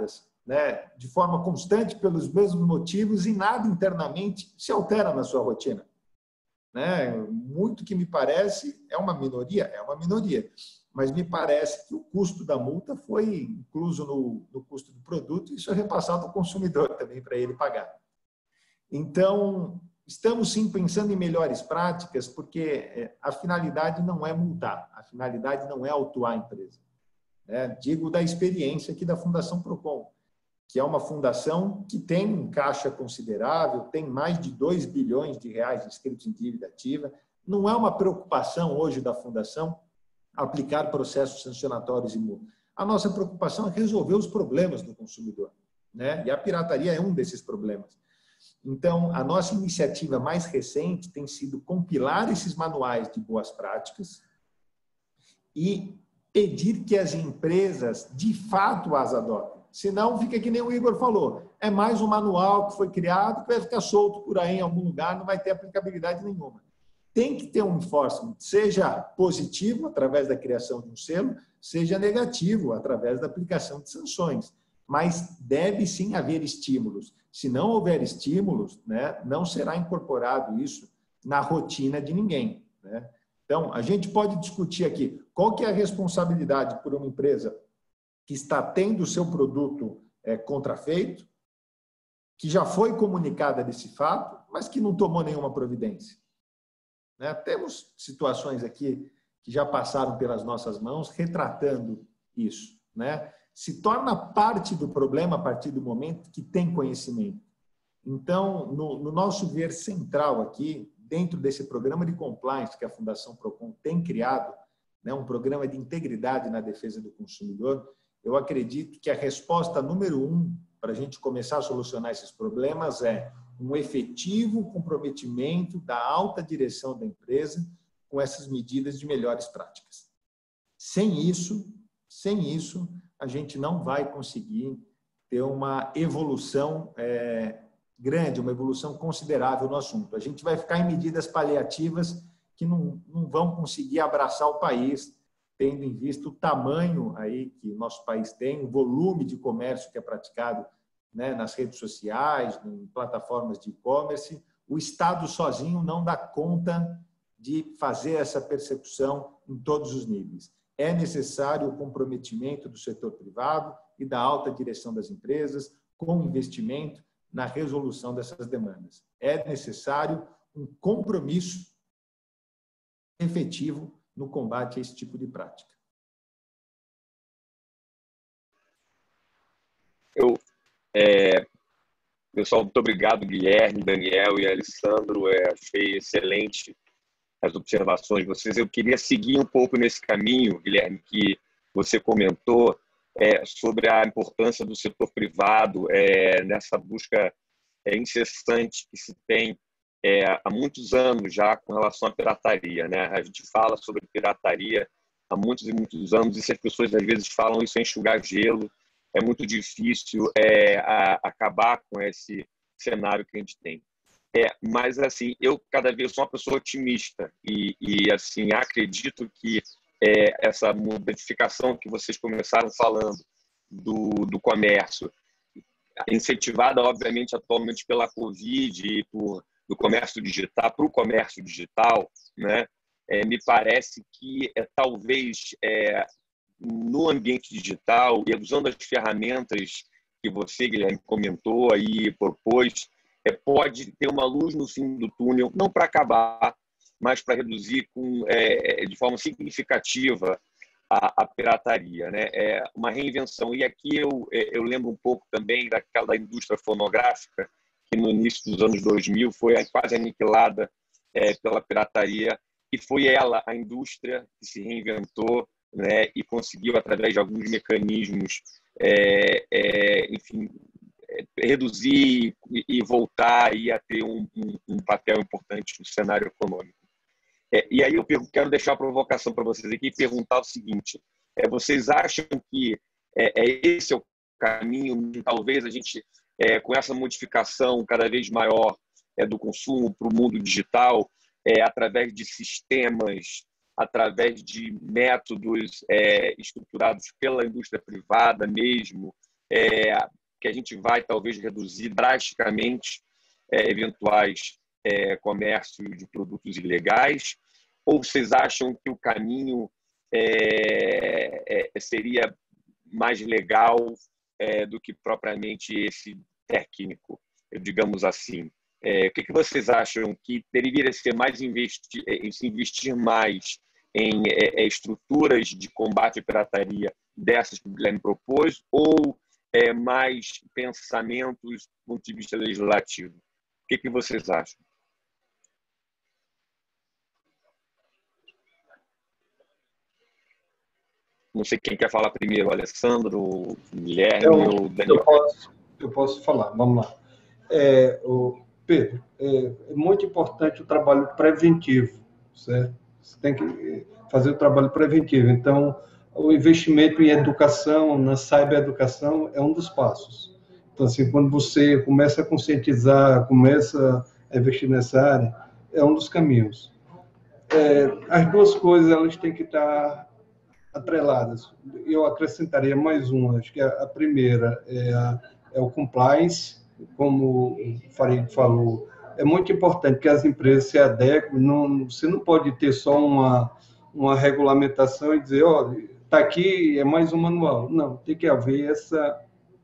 S3: né, de forma constante pelos mesmos motivos e nada internamente se altera na sua rotina. Né? Muito que me parece é uma minoria, é uma minoria, mas me parece que o custo da multa foi incluso no, no custo do produto e isso é repassado ao consumidor também para ele pagar. Então, estamos sim pensando em melhores práticas, porque a finalidade não é multar, a finalidade não é autuar a empresa. É, digo da experiência aqui da Fundação Procon, que é uma fundação que tem um caixa considerável, tem mais de dois bilhões de reais inscritos em dívida ativa. Não é uma preocupação hoje da fundação aplicar processos sancionatórios e multas. A nossa preocupação é resolver os problemas do consumidor, né? E a pirataria é um desses problemas. Então, a nossa iniciativa mais recente tem sido compilar esses manuais de boas práticas e pedir que as empresas, de fato, as adotem. Senão, fica que nem o Igor falou, é mais um manual que foi criado que vai ficar solto por aí em algum lugar, não vai ter aplicabilidade nenhuma. Tem que ter um enforcement, seja positivo, através da criação de um selo, seja negativo, através da aplicação de sanções. Mas deve sim haver estímulos. Se não houver estímulos, né, não será incorporado isso na rotina de ninguém. Né? Então, a gente pode discutir aqui qual que é a responsabilidade por uma empresa que está tendo o seu produto é, contrafeito, que já foi comunicada desse fato, mas que não tomou nenhuma providência. Né? Temos situações aqui que já passaram pelas nossas mãos retratando isso. Né? Se torna parte do problema a partir do momento que tem conhecimento. Então, no, no nosso ver central aqui, dentro desse programa de compliance que a Fundação Procon tem criado, né, um programa de integridade na defesa do consumidor, eu acredito que a resposta número um para a gente começar a solucionar esses problemas é um efetivo comprometimento da alta direção da empresa com essas medidas de melhores práticas. Sem isso, sem isso, a gente não vai conseguir ter uma evolução é, grande, uma evolução considerável no assunto. A gente vai ficar em medidas paliativas que não, não vão conseguir abraçar o país, tendo em vista o tamanho aí que o nosso país tem, o volume de comércio que é praticado, né, nas redes sociais, em plataformas de e-commerce. O Estado sozinho não dá conta de fazer essa percepção em todos os níveis. É necessário o comprometimento do setor privado e da alta direção das empresas com investimento na resolução dessas demandas. É necessário um compromisso efetivo no combate a esse tipo de prática.
S8: Eu, é, pessoal, muito obrigado, Guilherme, Daniel e Alessandro. É, achei excelente as observações de vocês. Eu queria seguir um pouco nesse caminho, Guilherme, que você comentou é, sobre a importância do setor privado é, nessa busca é, incessante que se tem É, há muitos anos já com relação à pirataria, né? A gente fala sobre pirataria há muitos e muitos anos e se as pessoas às vezes falam isso é enxugar gelo, é muito difícil é, a, acabar com esse cenário que a gente tem. É, mas assim, eu cada vez sou uma pessoa otimista e, e assim acredito que é, essa modificação que vocês começaram falando do, do comércio, incentivada obviamente atualmente pela Covid e por do comércio digital para o comércio digital, né? É, me parece que é, talvez é, no ambiente digital e usando as ferramentas que você, Guilherme, comentou aí, propôs, é, pode ter uma luz no fim do túnel, não para acabar, mas para reduzir com, é, de forma significativa a, a pirataria, né? É uma reinvenção. E aqui eu, eu lembro um pouco também daquela indústria fonográfica que no início dos anos dois mil foi quase aniquilada é, pela pirataria, e foi ela, a indústria, que se reinventou, né, e conseguiu, através de alguns mecanismos, é, é, enfim, é, reduzir e, e voltar aí a ter um, um, um papel importante no cenário econômico. É, e aí eu quero deixar a provocação para vocês aqui e perguntar o seguinte, é, vocês acham que é, é esse é o caminho, talvez a gente... É, com essa modificação cada vez maior é, do consumo para o mundo digital, é, através de sistemas, através de métodos é, estruturados pela indústria privada mesmo, é, que a gente vai talvez reduzir drasticamente é, eventuais é, comércio de produtos ilegais? Ou vocês acham que o caminho é, é, seria mais legal é, do que propriamente esse técnico, digamos assim? É, o que, que vocês acham que deveria ser mais investir, se investir mais em é, estruturas de combate à pirataria dessas que o Guilherme propôs, ou é, mais pensamentos do ponto de vista legislativo? O que, que vocês acham? Não sei quem quer falar primeiro, Alessandro, o Guilherme
S5: eu,
S8: ou Daniel.
S5: Eu posso, eu posso falar, vamos lá. É, o Pedro, é, é muito importante o trabalho preventivo, certo? Você tem que fazer o trabalho preventivo. Então, o investimento em educação, na cybereducação, é um dos passos. Então, assim, quando você começa a conscientizar, começa a investir nessa área, é um dos caminhos. É, as duas coisas, elas têm que estar atreladas. Eu acrescentaria mais uma. Acho que a, a primeira é, a, é o compliance, como o Farid falou. É muito importante que as empresas se adequem. Não, você não pode ter só uma, uma regulamentação e dizer, ó, está aqui, é mais um manual. Não, tem que haver essa,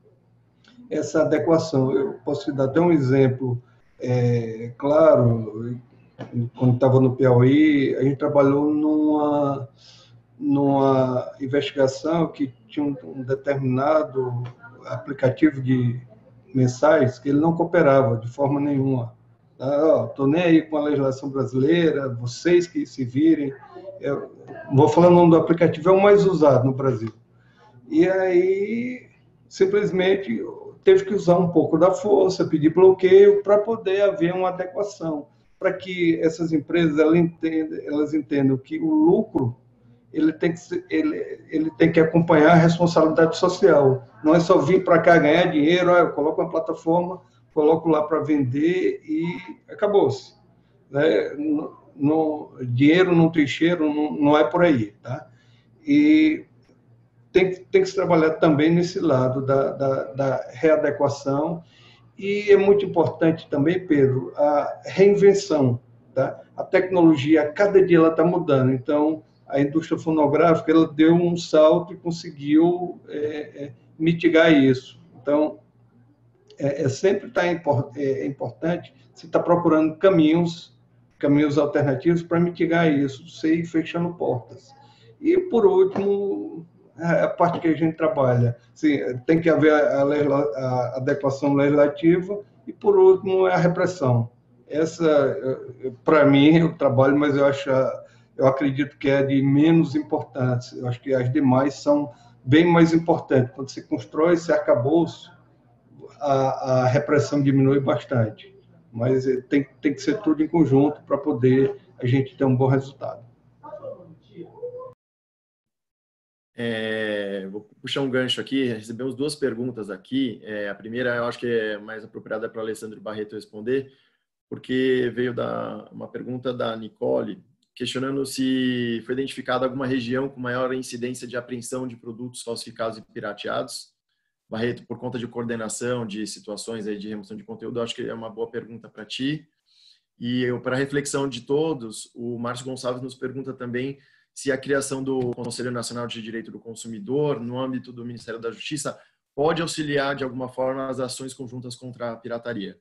S5: essa adequação. Eu posso te dar até um exemplo. É, claro, quando estava no Piauí, a gente trabalhou numa numa investigação que tinha um, um determinado aplicativo de mensais que ele não cooperava de forma nenhuma. Estou ah, nem aí com a legislação brasileira, vocês que se virem. Eu vou falar o nome do aplicativo, é o mais usado no Brasil. E aí, simplesmente, teve que usar um pouco da força, pedir bloqueio para poder haver uma adequação, para que essas empresas elas entendam, elas entendam que o lucro ele tem que ele, ele tem que acompanhar a responsabilidade social. Não é só vir para cá ganhar dinheiro, eu coloco uma plataforma, coloco lá para vender e acabou-se. Né? No, no, dinheiro não tem cheiro, não, não é por aí. Tá? E tem, tem que se trabalhar também nesse lado da, da, da readequação. E é muito importante também, Pedro, a reinvenção. Tá? A tecnologia, a cada dia ela está mudando. Então, a indústria fonográfica ela deu um salto e conseguiu é, é, mitigar isso. Então, é, é sempre tá import, é, é importante você estar tá procurando caminhos, caminhos alternativos para mitigar isso, você ir fechando portas. E, por último, a parte que a gente trabalha, assim, tem que haver a, a, a adequação legislativa e, por último, a repressão. Essa, para mim, eu trabalho, mas eu acho... eu acredito que é de menos importância. Eu acho que as demais são bem mais importantes. Quando você constrói esse arcabouço, a, a repressão diminui bastante. Mas tem, tem que ser tudo em conjunto para poder a gente ter um bom resultado.
S2: É, vou puxar um gancho aqui. Recebemos duas perguntas aqui. É, a primeira, eu acho que é mais apropriada para o Alessandro Barreto responder, porque veio da, uma pergunta da Nicole, questionando se foi identificada alguma região com maior incidência de apreensão de produtos falsificados e pirateados. Barreto, por conta de coordenação de situações aí de remoção de conteúdo, acho que é uma boa pergunta para ti. E para a reflexão de todos, o Márcio Gonçalves nos pergunta também se a criação do Conselho Nacional de Direito do Consumidor, no âmbito do Ministério da Justiça, pode auxiliar de alguma forma as ações conjuntas contra a pirataria.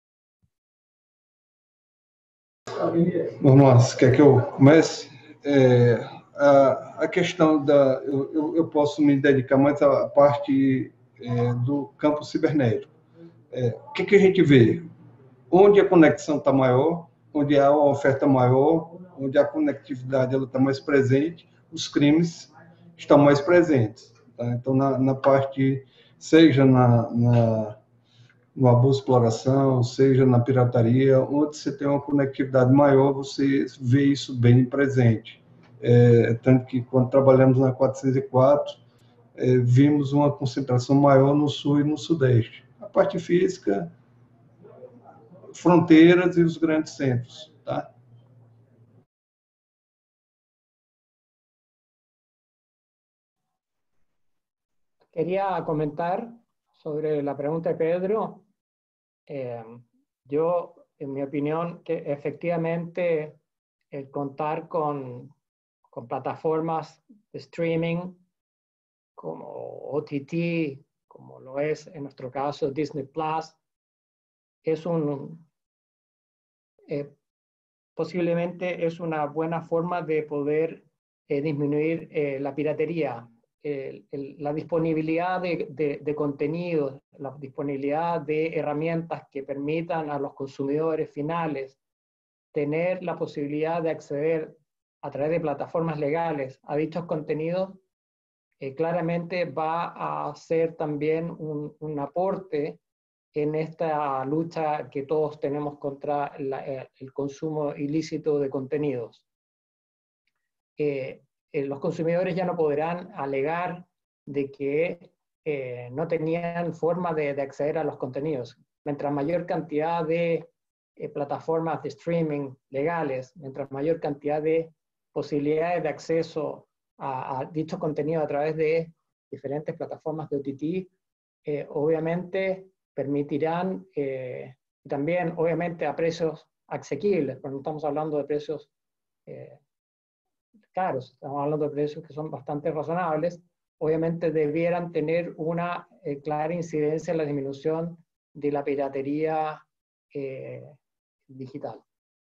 S5: Vamos lá, você quer que eu comece? É, a, a questão da... Eu, eu, eu posso me dedicar mais à parte é, do campo cibernético. É, o que, que a gente vê? Onde a conexão está maior, onde há uma oferta maior, onde a conectividade está mais presente, os crimes estão mais presentes. Tá? Então, na, na parte, seja na... na no abuso de exploração, seja na pirataria, onde você tem uma conectividade maior, você vê isso bem presente. É, tanto que, quando trabalhamos na quatrocentos e quatro, é, vimos uma concentração maior no sul e no sudeste. A parte física, fronteiras e os grandes centros. Tá?
S7: Quería comentar sobre la pregunta de Pedro, eh, yo, en mi opinión, que efectivamente el contar con, con plataformas de streaming como O T T, como lo es en nuestro caso Disney Plus, es un, eh, posiblemente es una buena forma de poder eh, disminuir eh, la piratería. El, el, la disponibilidad de, de, de contenidos, la disponibilidad de herramientas que permitan a los consumidores finales tener la posibilidad de acceder a través de plataformas legales a dichos contenidos, eh, claramente va a ser también un, un aporte en esta lucha que todos tenemos contra la, el consumo ilícito de contenidos. Eh, eh, los consumidores ya no podrán alegar de que eh, no tenían forma de, de acceder a los contenidos. Mientras mayor cantidad de eh, plataformas de streaming legales, mientras mayor cantidad de posibilidades de acceso a, a dicho contenido a través de diferentes plataformas de O T T, eh, obviamente permitirán eh, también, obviamente, a precios asequibles, pero no estamos hablando de precios eh, caros, estamos hablando de precios que son bastante razonables, obviamente debieran tener una eh, clara incidencia en la disminución de la piratería eh, digital.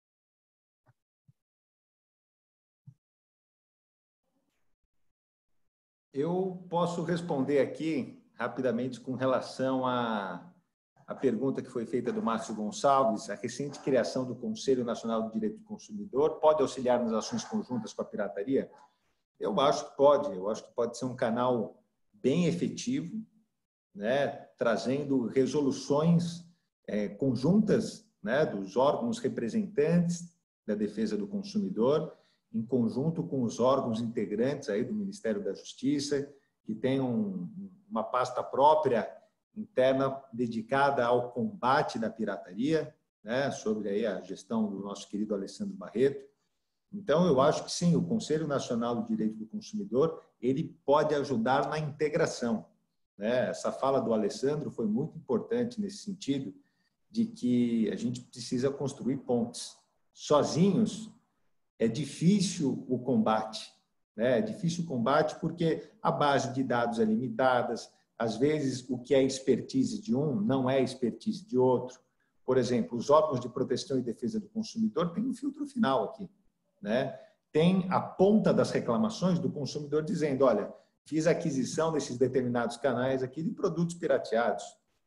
S3: Eu posso responder aqui rapidamente com relação à, à pergunta que foi feita do Márcio Gonçalves. A recente criação do Conselho Nacional do Direito do Consumidor pode auxiliar nas ações conjuntas com a pirataria? Eu acho que pode. Eu acho que pode ser um canal bem efetivo, né, trazendo resoluções é, conjuntas, né, dos órgãos representantes da defesa do consumidor, em conjunto com os órgãos integrantes aí do Ministério da Justiça, que tem um, uma pasta própria interna dedicada ao combate da pirataria, né, sobre aí a gestão do nosso querido Alessandro Barreto. Então, eu acho que sim, o Conselho Nacional do Direito do Consumidor, ele pode ajudar na integração, né? Essa fala do Alessandro foi muito importante nesse sentido, de que a gente precisa construir pontes. Sozinhos, é difícil o combate, né? É difícil o combate porque a base de dados é limitada, às vezes o que é expertise de um não é expertise de outro. Por exemplo, os órgãos de proteção e defesa do consumidor têm um filtro final aqui, né? Tem a ponta das reclamações do consumidor dizendo, olha, fiz a aquisição desses determinados canais aqui de produtos pirateados,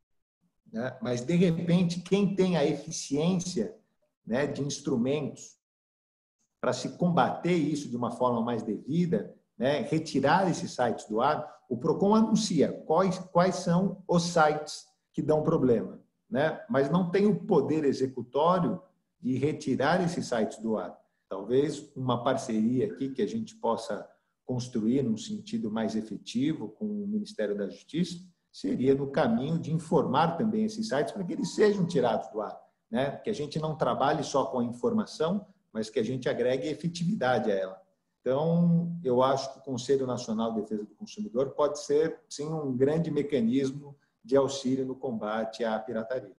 S3: né? Mas, de repente, quem tem a eficiência, né, de instrumentos para se combater isso de uma forma mais devida, né, retirar esses sites do ar, o PROCON anuncia quais, quais são os sites que dão problema, né? Mas não tem o poder executório de retirar esses sites do ar. Talvez uma parceria aqui que a gente possa construir num sentido mais efetivo com o Ministério da Justiça seria no caminho de informar também esses sites para que eles sejam tirados do ar, né? Que a gente não trabalhe só com a informação, mas que a gente agregue efetividade a ela. Então, eu acho que o Conselho Nacional de Defesa do Consumidor pode ser, sim, um grande mecanismo de auxílio no combate à pirataria.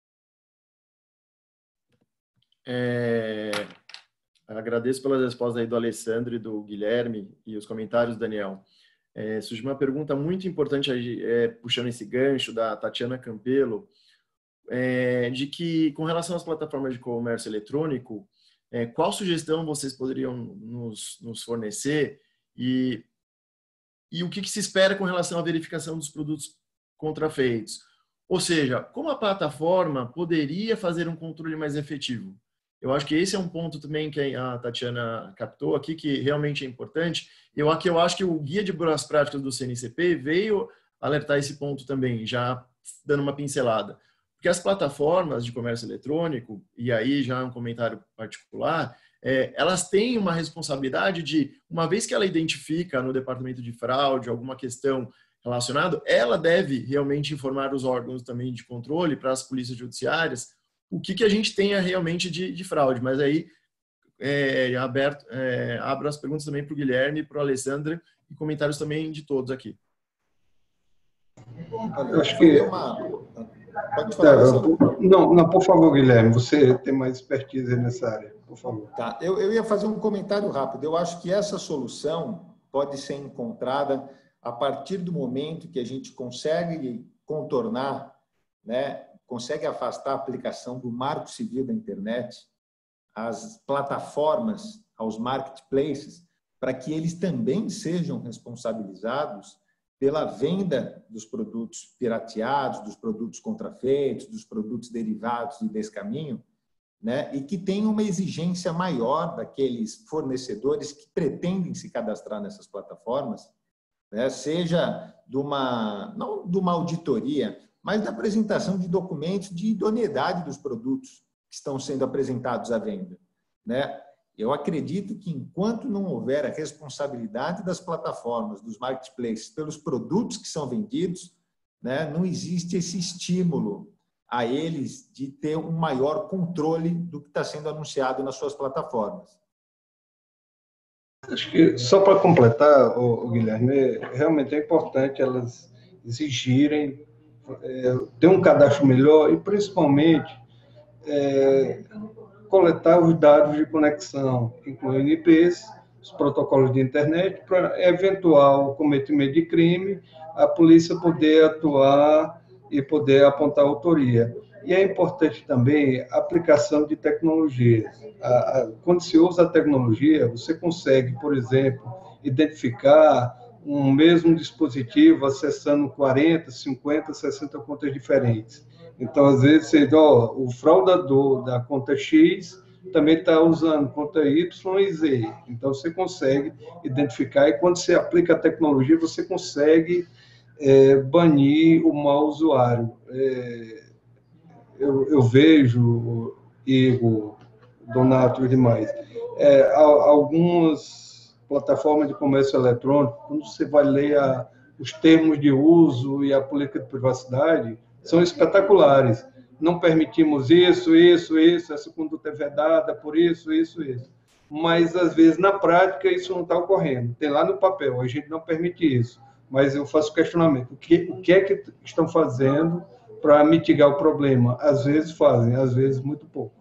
S2: É, agradeço pelas respostas aí do Alessandro e do Guilherme e os comentários, Daniel. É, surgiu uma pergunta muito importante, aí, é, puxando esse gancho da Tatiana Campelo, é, de que, com relação às plataformas de comércio eletrônico, É, qual sugestão vocês poderiam nos, nos fornecer e, e o que, que se espera com relação à verificação dos produtos contrafeitos? Ou seja, como a plataforma poderia fazer um controle mais efetivo? Eu acho que esse é um ponto também que a Tatiana captou aqui, que realmente é importante. Eu, aqui eu acho que o Guia de Boas Práticas do C N C P veio alertar esse ponto também, já dando uma pincelada. Porque as plataformas de comércio eletrônico, e aí já um comentário particular, é, elas têm uma responsabilidade de, uma vez que ela identifica no departamento de fraude alguma questão relacionada, ela deve realmente informar os órgãos também de controle para as polícias judiciárias o que, que a gente tenha realmente de, de fraude. Mas aí é, aberto, é, abro as perguntas também para o Guilherme, para o Alessandro e comentários também de todos aqui.
S3: Olha,
S5: Eu acho que...
S3: Uma... Pode falar,
S5: não, não, por favor, Guilherme, você tem mais expertise nessa área, por favor.
S3: Tá, eu, eu ia fazer um comentário rápido. Eu acho que essa solução pode ser encontrada a partir do momento que a gente consegue contornar, né, consegue afastar a aplicação do Marco Civil da internet, as plataformas, aos marketplaces, para que eles também sejam responsabilizados pela venda dos produtos pirateados, dos produtos contrafeitos, dos produtos derivados de descaminho, né? E que tem uma exigência maior daqueles fornecedores que pretendem se cadastrar nessas plataformas, né? Seja de uma, não de uma auditoria, mas da apresentação de documentos de idoneidade dos produtos que estão sendo apresentados à venda, né? Eu acredito que enquanto não houver a responsabilidade das plataformas, dos marketplaces, pelos produtos que são vendidos, né, não existe esse estímulo a eles de ter um maior controle do que está sendo anunciado nas suas plataformas.
S5: Acho que, só para completar, o, o Guilherme, realmente é importante elas exigirem é, ter um cadastro melhor e, principalmente, é, coletar os dados de conexão, incluindo I Ps, os protocolos de internet, para eventual cometimento de crime, a polícia poder atuar e poder apontar a autoria. E é importante também a aplicação de tecnologias. A, a, quando se usa a tecnologia, você consegue, por exemplo, identificar um mesmo dispositivo acessando quarenta, cinquenta, sessenta contas diferentes. Então, às vezes, você, ó, o fraudador da conta X também está usando conta Y e Z. Então, você consegue identificar e, quando você aplica a tecnologia, você consegue é, banir o mau usuário. É, eu, eu vejo, Igor, Donato e demais, é, algumas plataformas de comércio eletrônico, quando você vai ler a, os termos de uso e a política de privacidade, são espetaculares. Não permitimos isso, isso, isso, essa conduta é vedada por isso, isso, isso. Mas, às vezes, na prática, isso não está ocorrendo. Tem lá no papel, a gente não permite isso. Mas eu faço questionamento. O que, o que é que estão fazendo para mitigar o problema? Às vezes fazem, às vezes muito pouco.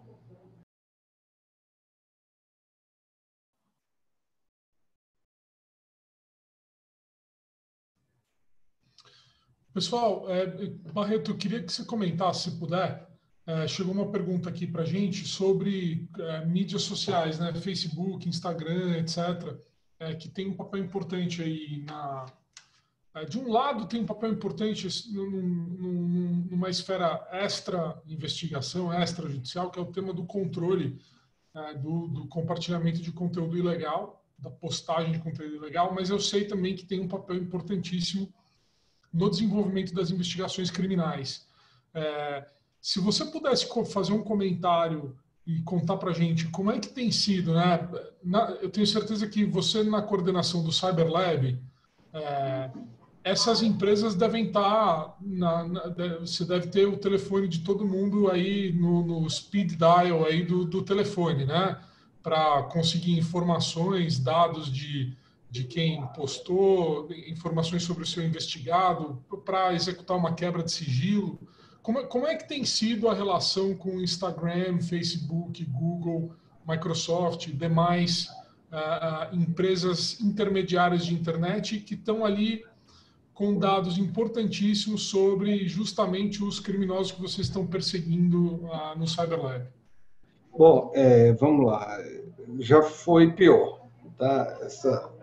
S1: Pessoal, é, Barreto, eu queria que você comentasse, se puder. É, chegou uma pergunta aqui para a gente sobre é, mídias sociais, né? Facebook, Instagram, etcétera, é, que tem um papel importante aí na... É, de um lado, tem um papel importante num, num, numa esfera extra-investigação, extrajudicial, que é o tema do controle é, do, do compartilhamento de conteúdo ilegal, da postagem de conteúdo ilegal, mas eu sei também que tem um papel importantíssimo no desenvolvimento das investigações criminais. É, se você pudesse fazer um comentário e contar para a gente como é que tem sido, né? Na, eu tenho certeza que você, na coordenação do CyberLab, é, essas empresas devem estar, na, na, você deve ter o telefone de todo mundo aí no, no speed dial aí do, do telefone, né? Para conseguir informações, dados de de quem postou, informações sobre o seu investigado, para executar uma quebra de sigilo. Como, como é que tem sido a relação com Instagram, Facebook, Google, Microsoft, demais uh, empresas intermediárias de internet que estão ali com dados importantíssimos sobre justamente os criminosos que vocês estão perseguindo uh, no CyberLab?
S5: Bom, é, vamos lá. Já foi pior, tá? Essa...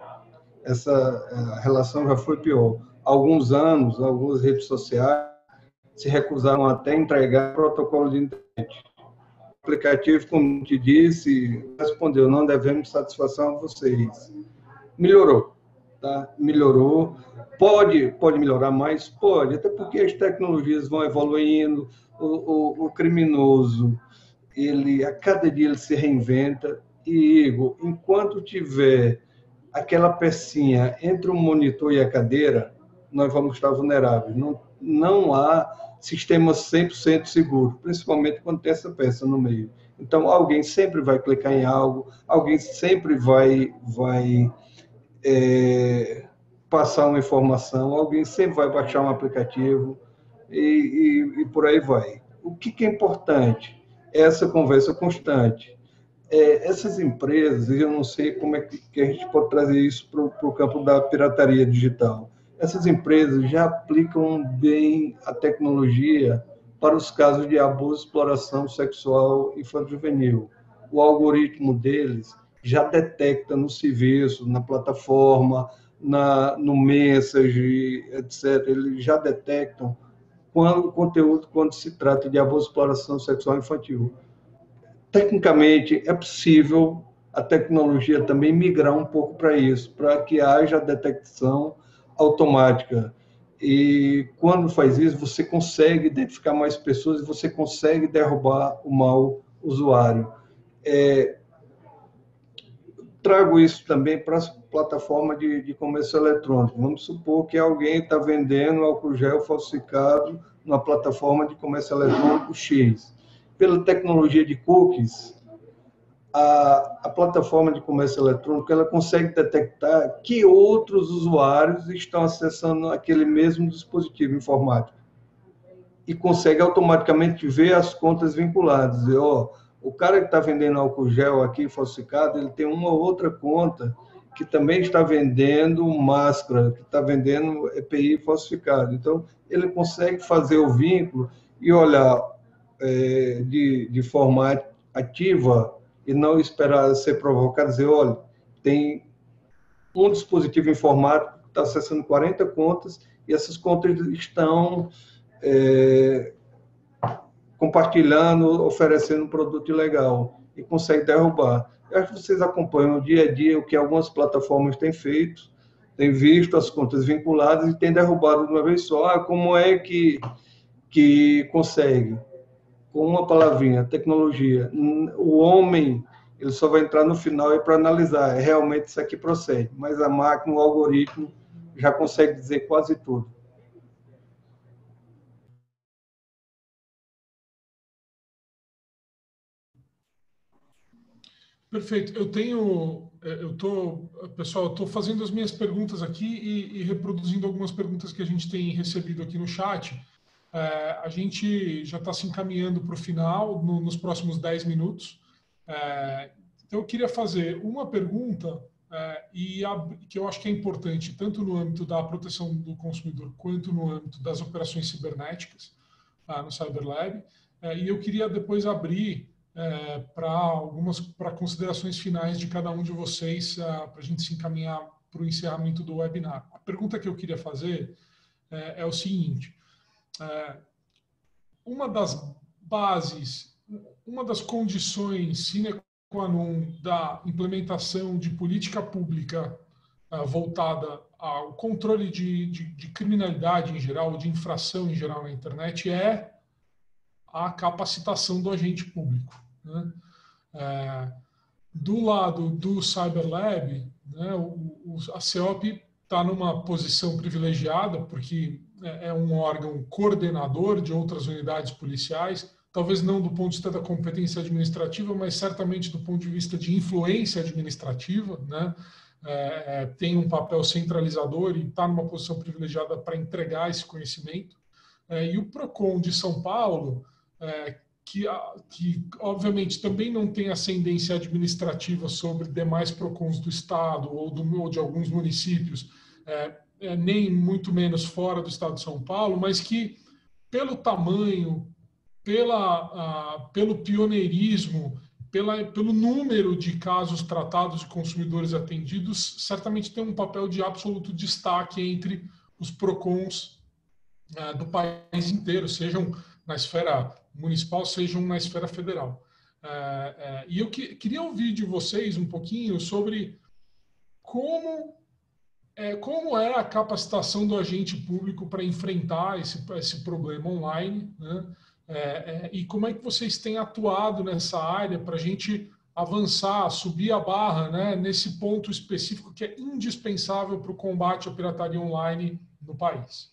S5: essa relação já foi pior. Há alguns anos, algumas redes sociais se recusaram até a entregar protocolo de internet. O aplicativo, como te disse, respondeu, não devemos satisfação a vocês. Melhorou, tá? Melhorou. Pode, pode melhorar mais? Pode, até porque as tecnologias vão evoluindo, o, o, o criminoso, ele, a cada dia ele se reinventa, e, Igor, enquanto tiver aquela pecinha entre o monitor e a cadeira, nós vamos estar vulneráveis. Não, não há sistema cem por cento seguro, principalmente quando tem essa peça no meio. Então, alguém sempre vai clicar em algo, alguém sempre vai, vai é, passar uma informação, alguém sempre vai baixar um aplicativo e, e, e por aí vai. O que, que é importante? Essa conversa constante. É, essas empresas, eu não sei como é que, que a gente pode trazer isso para o campo da pirataria digital. Essas empresas já aplicam bem a tecnologia para os casos de abuso e exploração sexual infanto-juvenil. O algoritmo deles já detecta no serviço, na plataforma, na, no Message, etcétera. Eles já detectam quando o conteúdo, quando se trata de abuso e exploração sexual infantil. Tecnicamente, é possível a tecnologia também migrar um pouco para isso, para que haja detecção automática. E quando faz isso, você consegue identificar mais pessoas e você consegue derrubar o mau usuário. É, trago isso também para as plataformas de, de comércio eletrônico. Vamos supor que alguém está vendendo álcool gel falsificado na plataforma de comércio eletrônico X. Pela tecnologia de cookies, a, a plataforma de comércio eletrônico ela consegue detectar que outros usuários estão acessando aquele mesmo dispositivo informático e consegue automaticamente ver as contas vinculadas. E, ó, o cara que está vendendo álcool gel aqui falsificado, ele tem uma outra conta que também está vendendo máscara, que está vendendo E P I falsificado. Então, ele consegue fazer o vínculo e olhar é, de, de forma ativa e não esperar ser provocado, dizer, olha, tem um dispositivo informático que está acessando quarenta contas e essas contas estão é, compartilhando, oferecendo um produto ilegal e consegue derrubar. Eu acho que vocês acompanham o dia a dia o que algumas plataformas têm feito, têm visto as contas vinculadas e têm derrubado de uma vez só. Ah, como é que, que consegue? Com uma palavrinha, tecnologia. O homem, ele só vai entrar no final e para analisar, é, realmente isso aqui procede, mas a máquina, o algoritmo, já consegue dizer quase tudo.
S1: Perfeito. Eu tenho, eu tô, pessoal, eu estou fazendo as minhas perguntas aqui e, e reproduzindo algumas perguntas que a gente tem recebido aqui no chat. É, a gente já está se encaminhando para o final, no, nos próximos dez minutos. É, então, eu queria fazer uma pergunta é, e a, que eu acho que é importante, tanto no âmbito da proteção do consumidor, quanto no âmbito das operações cibernéticas, ah, no CyberLab. É, e eu queria depois abrir é, para algumas para considerações finais de cada um de vocês, ah, para a gente se encaminhar para o encerramento do webinar. A pergunta que eu queria fazer é, é o seguinte: é, uma das bases, uma das condições sine qua non da implementação de política pública uh, voltada ao controle de, de, de criminalidade em geral, de infração em geral na internet, é a capacitação do agente público. Né? É, do lado do CyberLab, né, o, o, a C E O P está numa posição privilegiada, porque é um órgão coordenador de outras unidades policiais, talvez não do ponto de vista da competência administrativa, mas certamente do ponto de vista de influência administrativa, né? É, é, tem um papel centralizador e está numa posição privilegiada para entregar esse conhecimento. É, e o PROCON de São Paulo, é, que, que obviamente também não tem ascendência administrativa sobre demais PROCONs do Estado ou, do, ou de alguns municípios, é, é, nem muito menos fora do Estado de São Paulo, mas que, pelo tamanho, pela, uh, pelo pioneirismo, pela, pelo número de casos tratados de consumidores atendidos, certamente tem um papel de absoluto destaque entre os PROCONs uh, do país inteiro, sejam na esfera municipal, sejam na esfera federal. Uh, uh, e eu que, queria ouvir de vocês um pouquinho sobre como É, como é a capacitação do agente público para enfrentar esse, esse problema online, né? É, é, e como é que vocês têm atuado nessa área para a gente avançar, subir a barra, né, nesse ponto específico que é indispensável para o combate à pirataria online no país?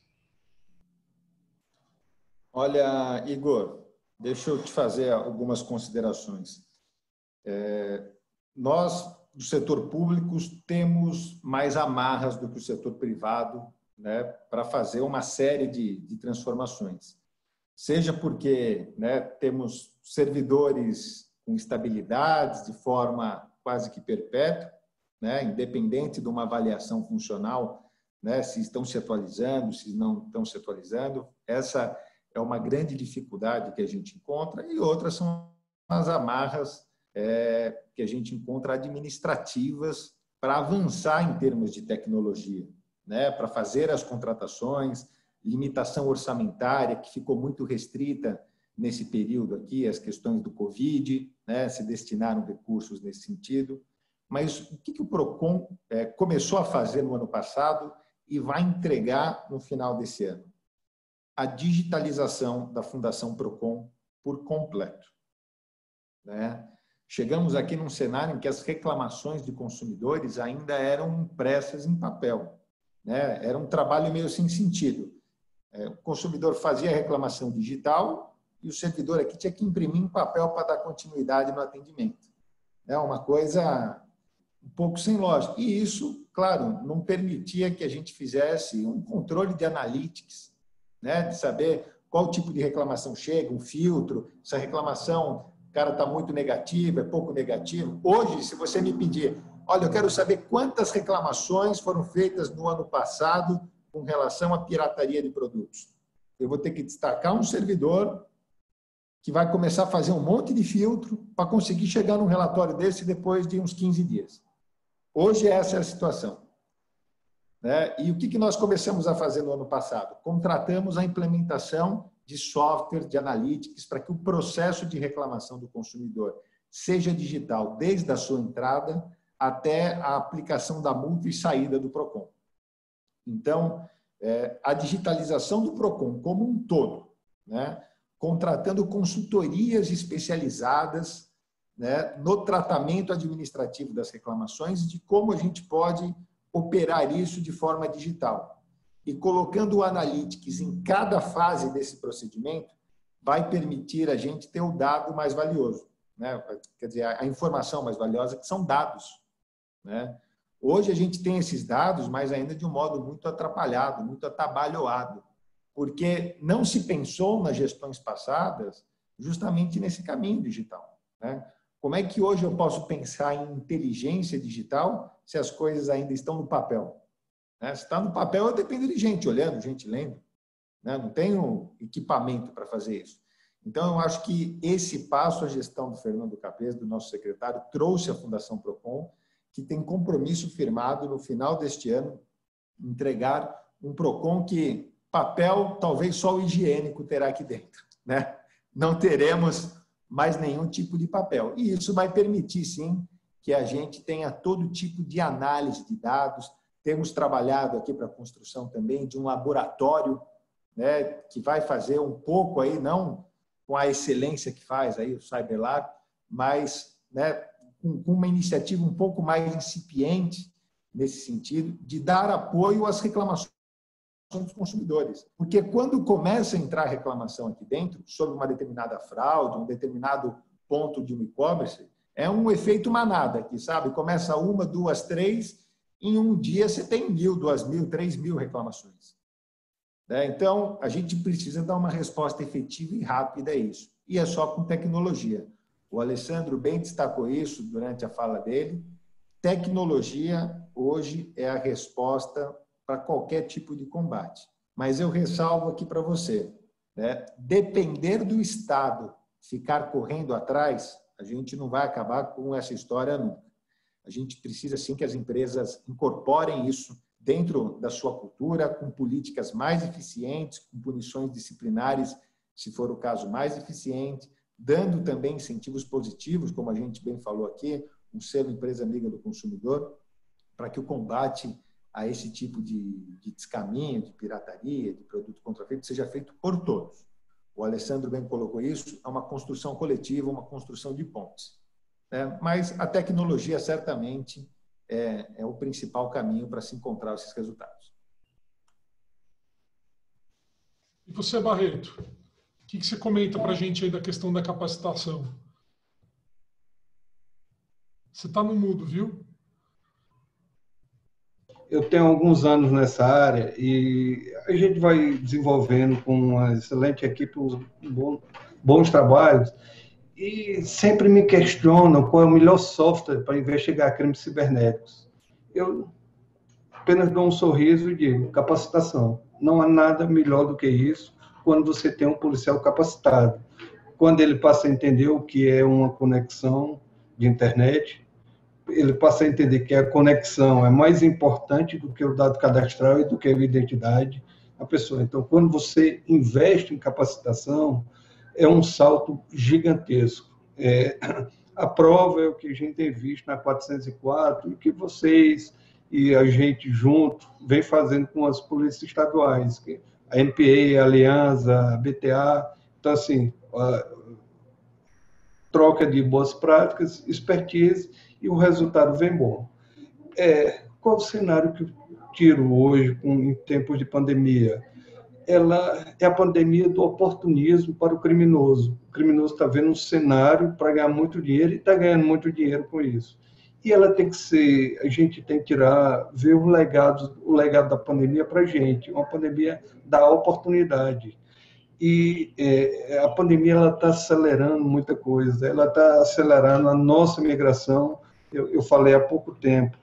S3: Olha, Igor, deixa eu te fazer algumas considerações. É, nós do setor público temos mais amarras do que o setor privado, né, para fazer uma série de, de transformações. Seja porque, né, temos servidores com estabilidades de forma quase que perpétua, né, independente de uma avaliação funcional, né, se estão se atualizando, se não estão se atualizando. Essa é uma grande dificuldade que a gente encontra, e outras são as amarras é, que a gente encontra administrativas para avançar em termos de tecnologia, né, para fazer as contratações, limitação orçamentária que ficou muito restrita nesse período aqui, as questões do Covid, né, se destinaram recursos nesse sentido. Mas o que, que o PROCON é, começou a fazer no ano passado e vai entregar no final desse ano? A digitalização da Fundação PROCON por completo, né? Chegamos aqui num cenário em que as reclamações de consumidores ainda eram impressas em papel, né? Era um trabalho meio sem sentido. É, o consumidor fazia a reclamação digital e o servidor aqui tinha que imprimir em papel para dar continuidade no atendimento. É uma coisa um pouco sem lógica. E isso, claro, não permitia que a gente fizesse um controle de analytics, né, de saber qual tipo de reclamação chega, um filtro, se a reclamação, o cara está muito negativo, é pouco negativo. Hoje, se você me pedir, olha, eu quero saber quantas reclamações foram feitas no ano passado com relação à pirataria de produtos. Eu vou ter que destacar um servidor que vai começar a fazer um monte de filtro para conseguir chegar num relatório desse depois de uns quinze dias. Hoje essa é a situação. Né? E o que nós começamos a fazer no ano passado? Contratamos a implementação de software de analytics para que o processo de reclamação do consumidor seja digital, desde a sua entrada até a aplicação da multa e saída do PROCON. Então, é, a digitalização do PROCON como um todo, né, contratando consultorias especializadas, né, no tratamento administrativo das reclamações, de como a gente pode operar isso de forma digital. E colocando o Analytics em cada fase desse procedimento, vai permitir a gente ter o dado mais valioso, né? Quer dizer, a informação mais valiosa, que são dados, né? Hoje a gente tem esses dados, mas ainda de um modo muito atrapalhado, muito atabalhoado, porque não se pensou nas gestões passadas justamente nesse caminho digital, né? Como é que hoje eu posso pensar em inteligência digital se as coisas ainda estão no papel? Se está no papel, eu dependo de gente olhando, gente lendo, né? Não tenho equipamento para fazer isso. Então, eu acho que esse passo, a gestão do Fernando Capês, do nosso secretário, trouxe a Fundação PROCON, que tem compromisso firmado no final deste ano, entregar um PROCON que papel, talvez só o higiênico terá aqui dentro, né? Não teremos mais nenhum tipo de papel. E isso vai permitir, sim, que a gente tenha todo tipo de análise de dados. Temos trabalhado aqui para a construção também de um laboratório, né, que vai fazer um pouco aí, não com a excelência que faz aí o CyberLab, mas, né, com, com uma iniciativa um pouco mais incipiente nesse sentido, de dar apoio às reclamações dos consumidores. Porque quando começa a entrar reclamação aqui dentro sobre uma determinada fraude, um determinado ponto de um e-commerce, é um efeito manada aqui, sabe? Começa uma, duas, três, em um dia você tem mil, duas mil, três mil reclamações. Então, a gente precisa dar uma resposta efetiva e rápida a isso. E é só com tecnologia. O Alessandro bem destacou isso durante a fala dele. Tecnologia, hoje, é a resposta para qualquer tipo de combate. Mas eu ressalvo aqui para você, né? Depender do Estado ficar correndo atrás, a gente não vai acabar com essa história nunca. A gente precisa, sim, que as empresas incorporem isso dentro da sua cultura, com políticas mais eficientes, com punições disciplinares, se for o caso, mais eficiente, dando também incentivos positivos, como a gente bem falou aqui, um selo Empresa Amiga do Consumidor, para que o combate a esse tipo de, de descaminho, de pirataria, de produto contrafeito, seja feito por todos. O Alessandro bem colocou isso, é uma construção coletiva, uma construção de pontes. É, mas a tecnologia certamente é, é o principal caminho para se encontrar esses resultados.
S1: E você, Barreto, o que, que você comenta para a gente aí da questão da capacitação? Você está no mudo, viu?
S5: Eu tenho alguns anos nessa área e a gente vai desenvolvendo com uma excelente equipe uns bons trabalhos e sempre me questionam qual é o melhor software para investigar crimes cibernéticos. Eu apenas dou um sorriso e digo, capacitação. Não há nada melhor do que isso quando você tem um policial capacitado. Quando ele passa a entender o que é uma conexão de internet, ele passa a entender que a conexão é mais importante do que o dado cadastral e do que a identidade da pessoa. Então, quando você investe em capacitação, é um salto gigantesco. É, a prova é o que a gente tem visto na quatrocentos e quatro, e que vocês e a gente junto vem fazendo com as polícias estaduais, a M P A, a Aliança, a B T A. Então, assim, a troca de boas práticas, expertise, e o resultado vem bom. É, qual o cenário que eu tiro hoje, com, em tempos de pandemia? Ela é a pandemia do oportunismo para o criminoso. O criminoso está vendo um cenário para ganhar muito dinheiro e está ganhando muito dinheiro com isso. E ela tem que ser, a gente tem que tirar, ver o legado, o legado da pandemia para a gente, uma pandemia da oportunidade. E é, a pandemia está acelerando muita coisa, ela está acelerando a nossa migração. Eu, eu falei há pouco tempo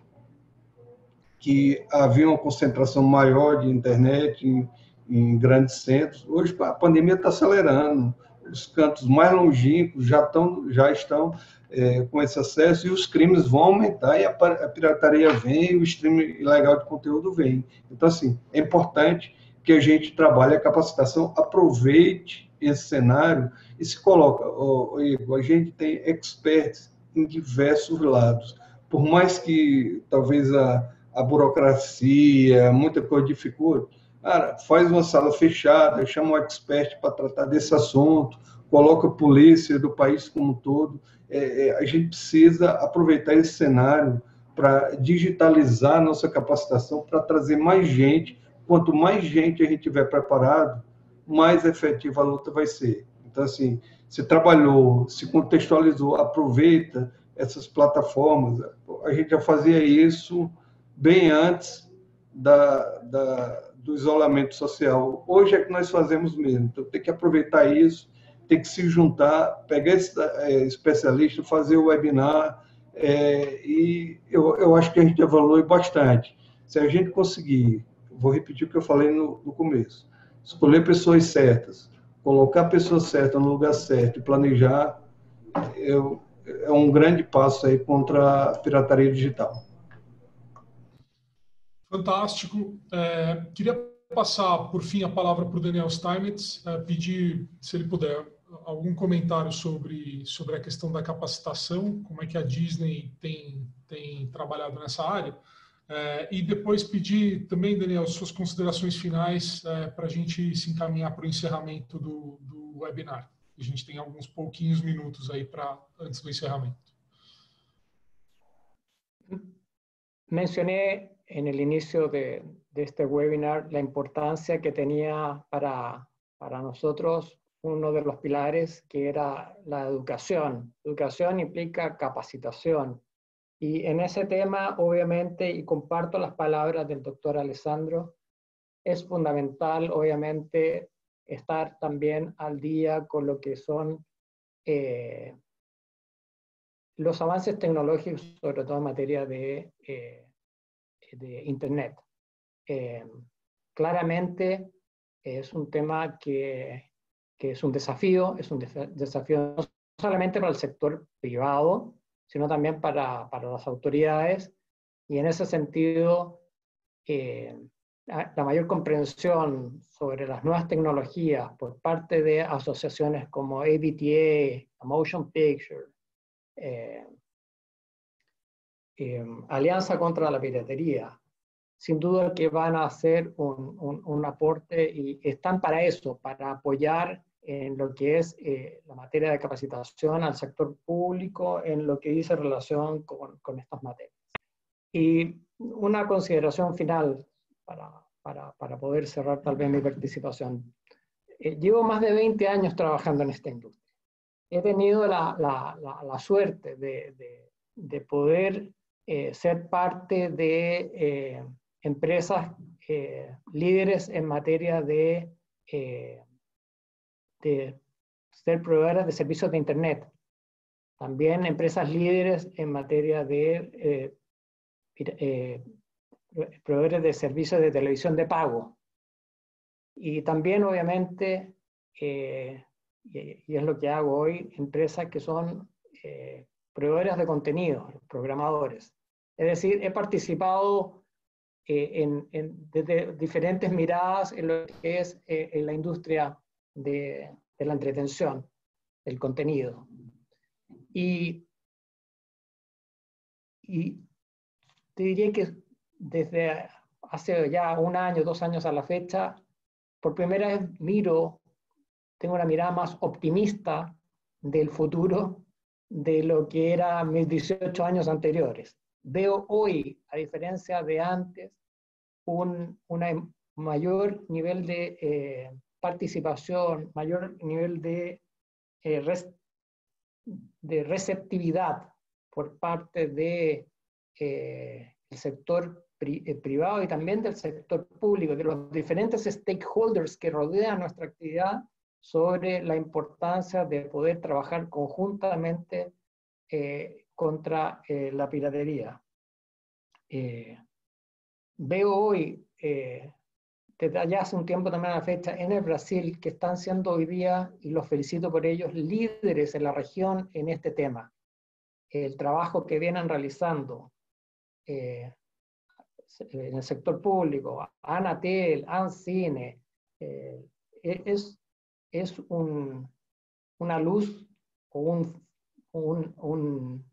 S5: que havia uma concentração maior de internet em, em grandes centros. Hoje a pandemia está acelerando, os cantos mais longínquos já, tão, já estão é, com esse acesso, e os crimes vão aumentar, e a, a pirataria vem, o streaming ilegal de conteúdo vem. Então, assim, é importante que a gente trabalhe a capacitação, aproveite esse cenário e se coloca. Oh, Igor, a gente tem experts em diversos lados. Por mais que talvez a, a burocracia, muita coisa dificulte, cara, faz uma sala fechada, chama um expert para tratar desse assunto, coloca a polícia do país como um todo. É, é, a gente precisa aproveitar esse cenário para digitalizar a nossa capacitação, para trazer mais gente. Quanto mais gente a gente tiver preparado, mais efetiva a luta vai ser. Então, assim, se trabalhou, se contextualizou, aproveita essas plataformas. A gente já fazia isso bem antes da, da, do isolamento social. Hoje é que nós fazemos mesmo. Então, tem que aproveitar isso, tem que se juntar, pegar esse é, especialista, fazer o webinar, é, e eu, eu acho que a gente evolui bastante. Se a gente conseguir, vou repetir o que eu falei no, no começo, escolher pessoas certas, colocar a pessoa certa no lugar certo e planejar, eu, é um grande passo aí contra a pirataria digital.
S1: Fantástico. É, queria passar, por fim, a palavra para o Daniel Steinmetz, é, pedir, se ele puder, algum comentário sobre, sobre a questão da capacitação, como é que a Disney tem, tem trabalhado nessa área, é, e depois pedir também, Daniel, suas considerações finais é, para a gente se encaminhar para o encerramento do, do webinar. A gente tem alguns pouquinhos minutos aí para antes do encerramento.
S7: Mencioné en el inicio de, de este webinar la importancia que tenía para, para nosotros uno de los pilares, que era la educación. Educación implica capacitación. Y en ese tema, obviamente, y comparto las palabras del doctor Alessandro, es fundamental, obviamente, estar también al día con lo que son eh, los avances tecnológicos, sobre todo en materia de, eh, de Internet. Eh, claramente es un tema que, que es un desafío, es un desafío no solamente para el sector privado, sino también para, para las autoridades, y en ese sentido, eh, la mayor comprensión sobre las nuevas tecnologías por parte de asociaciones como A B T A, Motion Picture, eh, eh, Alianza contra la Piratería, sin duda que van a hacer un, un, un aporte, y están para eso, para apoyar en lo que es eh, la materia de capacitación al sector público, en lo que dice relación con, con estas materias. Y una consideración final para, para, para poder cerrar tal vez mi participación. Eh, llevo más de veinte años trabajando en esta industria. He tenido la, la, la, la suerte de, de, de poder eh, ser parte de eh, empresas eh, líderes en materia de, eh, de ser proveedoras de servicios de Internet. También empresas líderes en materia de eh, eh, proveedores de servicios de televisión de pago. Y también, obviamente, eh, y, y es lo que hago hoy, empresas que son eh, proveedores de contenido, programadores. Es decir, he participado eh, en, en, desde diferentes miradas en lo que es eh, en la industria de, de la entretención, del contenido. Y, y te diría que desde hace ya un año, dos años a la fecha, por primera vez miro, tengo una mirada más optimista del futuro de lo que eran mis dieciocho años anteriores. Veo hoy, a diferencia de antes, un una mayor nivel de eh, participación, mayor nivel de, eh, res, de receptividad por parte de eh, el sector pri, eh, privado y también del sector público, de los diferentes stakeholders que rodean nuestra actividad, sobre la importancia de poder trabajar conjuntamente eh, contra eh, la piratería. Eh, veo hoy, eh, desde ya hace un tiempo también a la fecha, en el Brasil, que están siendo hoy día, y los felicito por ellos, líderes en la región en este tema. El trabajo que vienen realizando eh, en el sector público, Anatel, Ancine, eh, es, es un, una luz o un, un, un,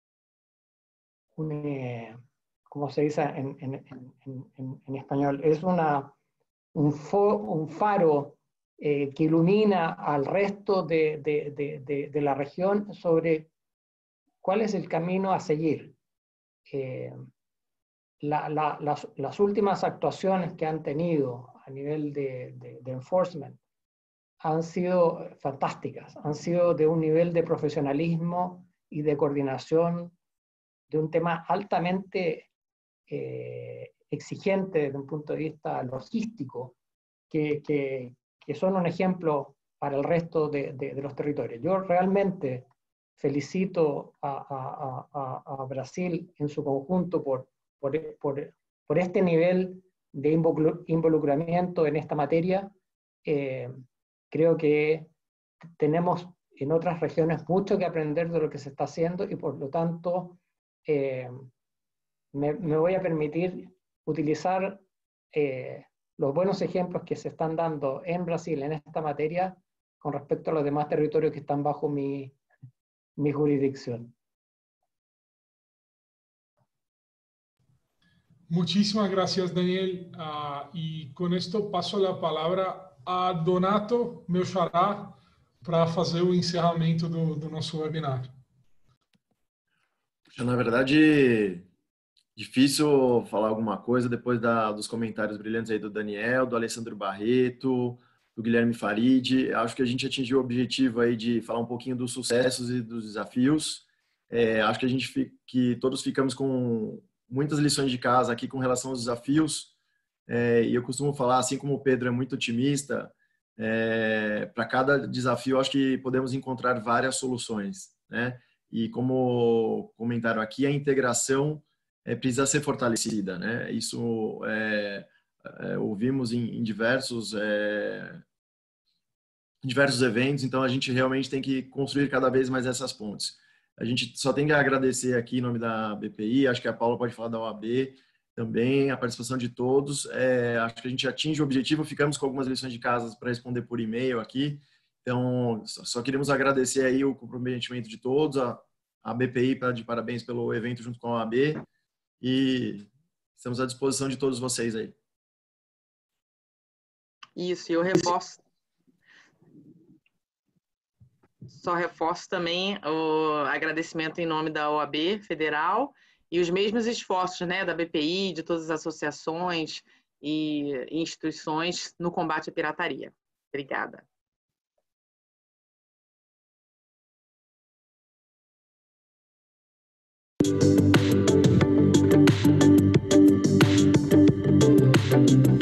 S7: un eh, ¿cómo se dice en, en, en, en, en español? Es una, un, fo, un faro eh, que ilumina al resto de, de, de, de, de la región sobre cuál es el camino a seguir. Eh, la, la, las, las últimas actuaciones que han tenido a nivel de, de, de enforcement han sido fantásticas, han sido de un nivel de profesionalismo y de coordinación de un tema altamente eh, exigente desde un punto de vista logístico, que, que, que son un ejemplo para el resto de, de, de los territorios. Yo realmente felicito a, a, a, a Brasil en su conjunto por, por, por, por este nivel de involucramiento en esta materia. Eh, creo que tenemos en otras regiones mucho que aprender de lo que se está haciendo y por lo tanto eh, me, me voy a permitir utilizar eh, los buenos ejemplos que se están dando en Brasil en esta materia con respecto a los demás territorios que están bajo mi, mi jurisdicción.
S1: Muchísimas gracias, Daniel. Uh, y con esto paso la palabra a Donato, meu xará, para fazer o encerramento do, do nosso webinar.
S2: Na verdade, difícil falar alguma coisa depois da, dos comentários brilhantes aí do Daniel, do Alessandro Barreto, do Guilherme Farid. Acho que a gente atingiu o objetivo aí de falar um pouquinho dos sucessos e dos desafios. É, acho que a gente que todos ficamos com muitas lições de casa aqui com relação aos desafios. É, e eu costumo falar, assim como o Pedro é muito otimista, é, para cada desafio acho que podemos encontrar várias soluções, né? E como comentaram aqui, a integração é, precisa ser fortalecida, né? Isso é, é, ouvimos em, em diversos é, diversos eventos, então a gente realmente tem que construir cada vez mais essas pontes. A gente só tem que agradecer aqui em nome da B P I, acho que a Paula pode falar da O A B também, a participação de todos. É, acho que a gente atinge o objetivo, ficamos com algumas lições de casa para responder por e-mail aqui. Então, só queremos agradecer aí o comprometimento de todos, a, a B P I está de parabéns pelo evento junto com a O A B e estamos à disposição de todos vocês aí.
S4: Isso, e eu reforço, só reforço também o agradecimento em nome da O A B Federal e os mesmos esforços, né, da B P I, de todas as associações e instituições no combate à pirataria. Obrigada.
S9: Thank you.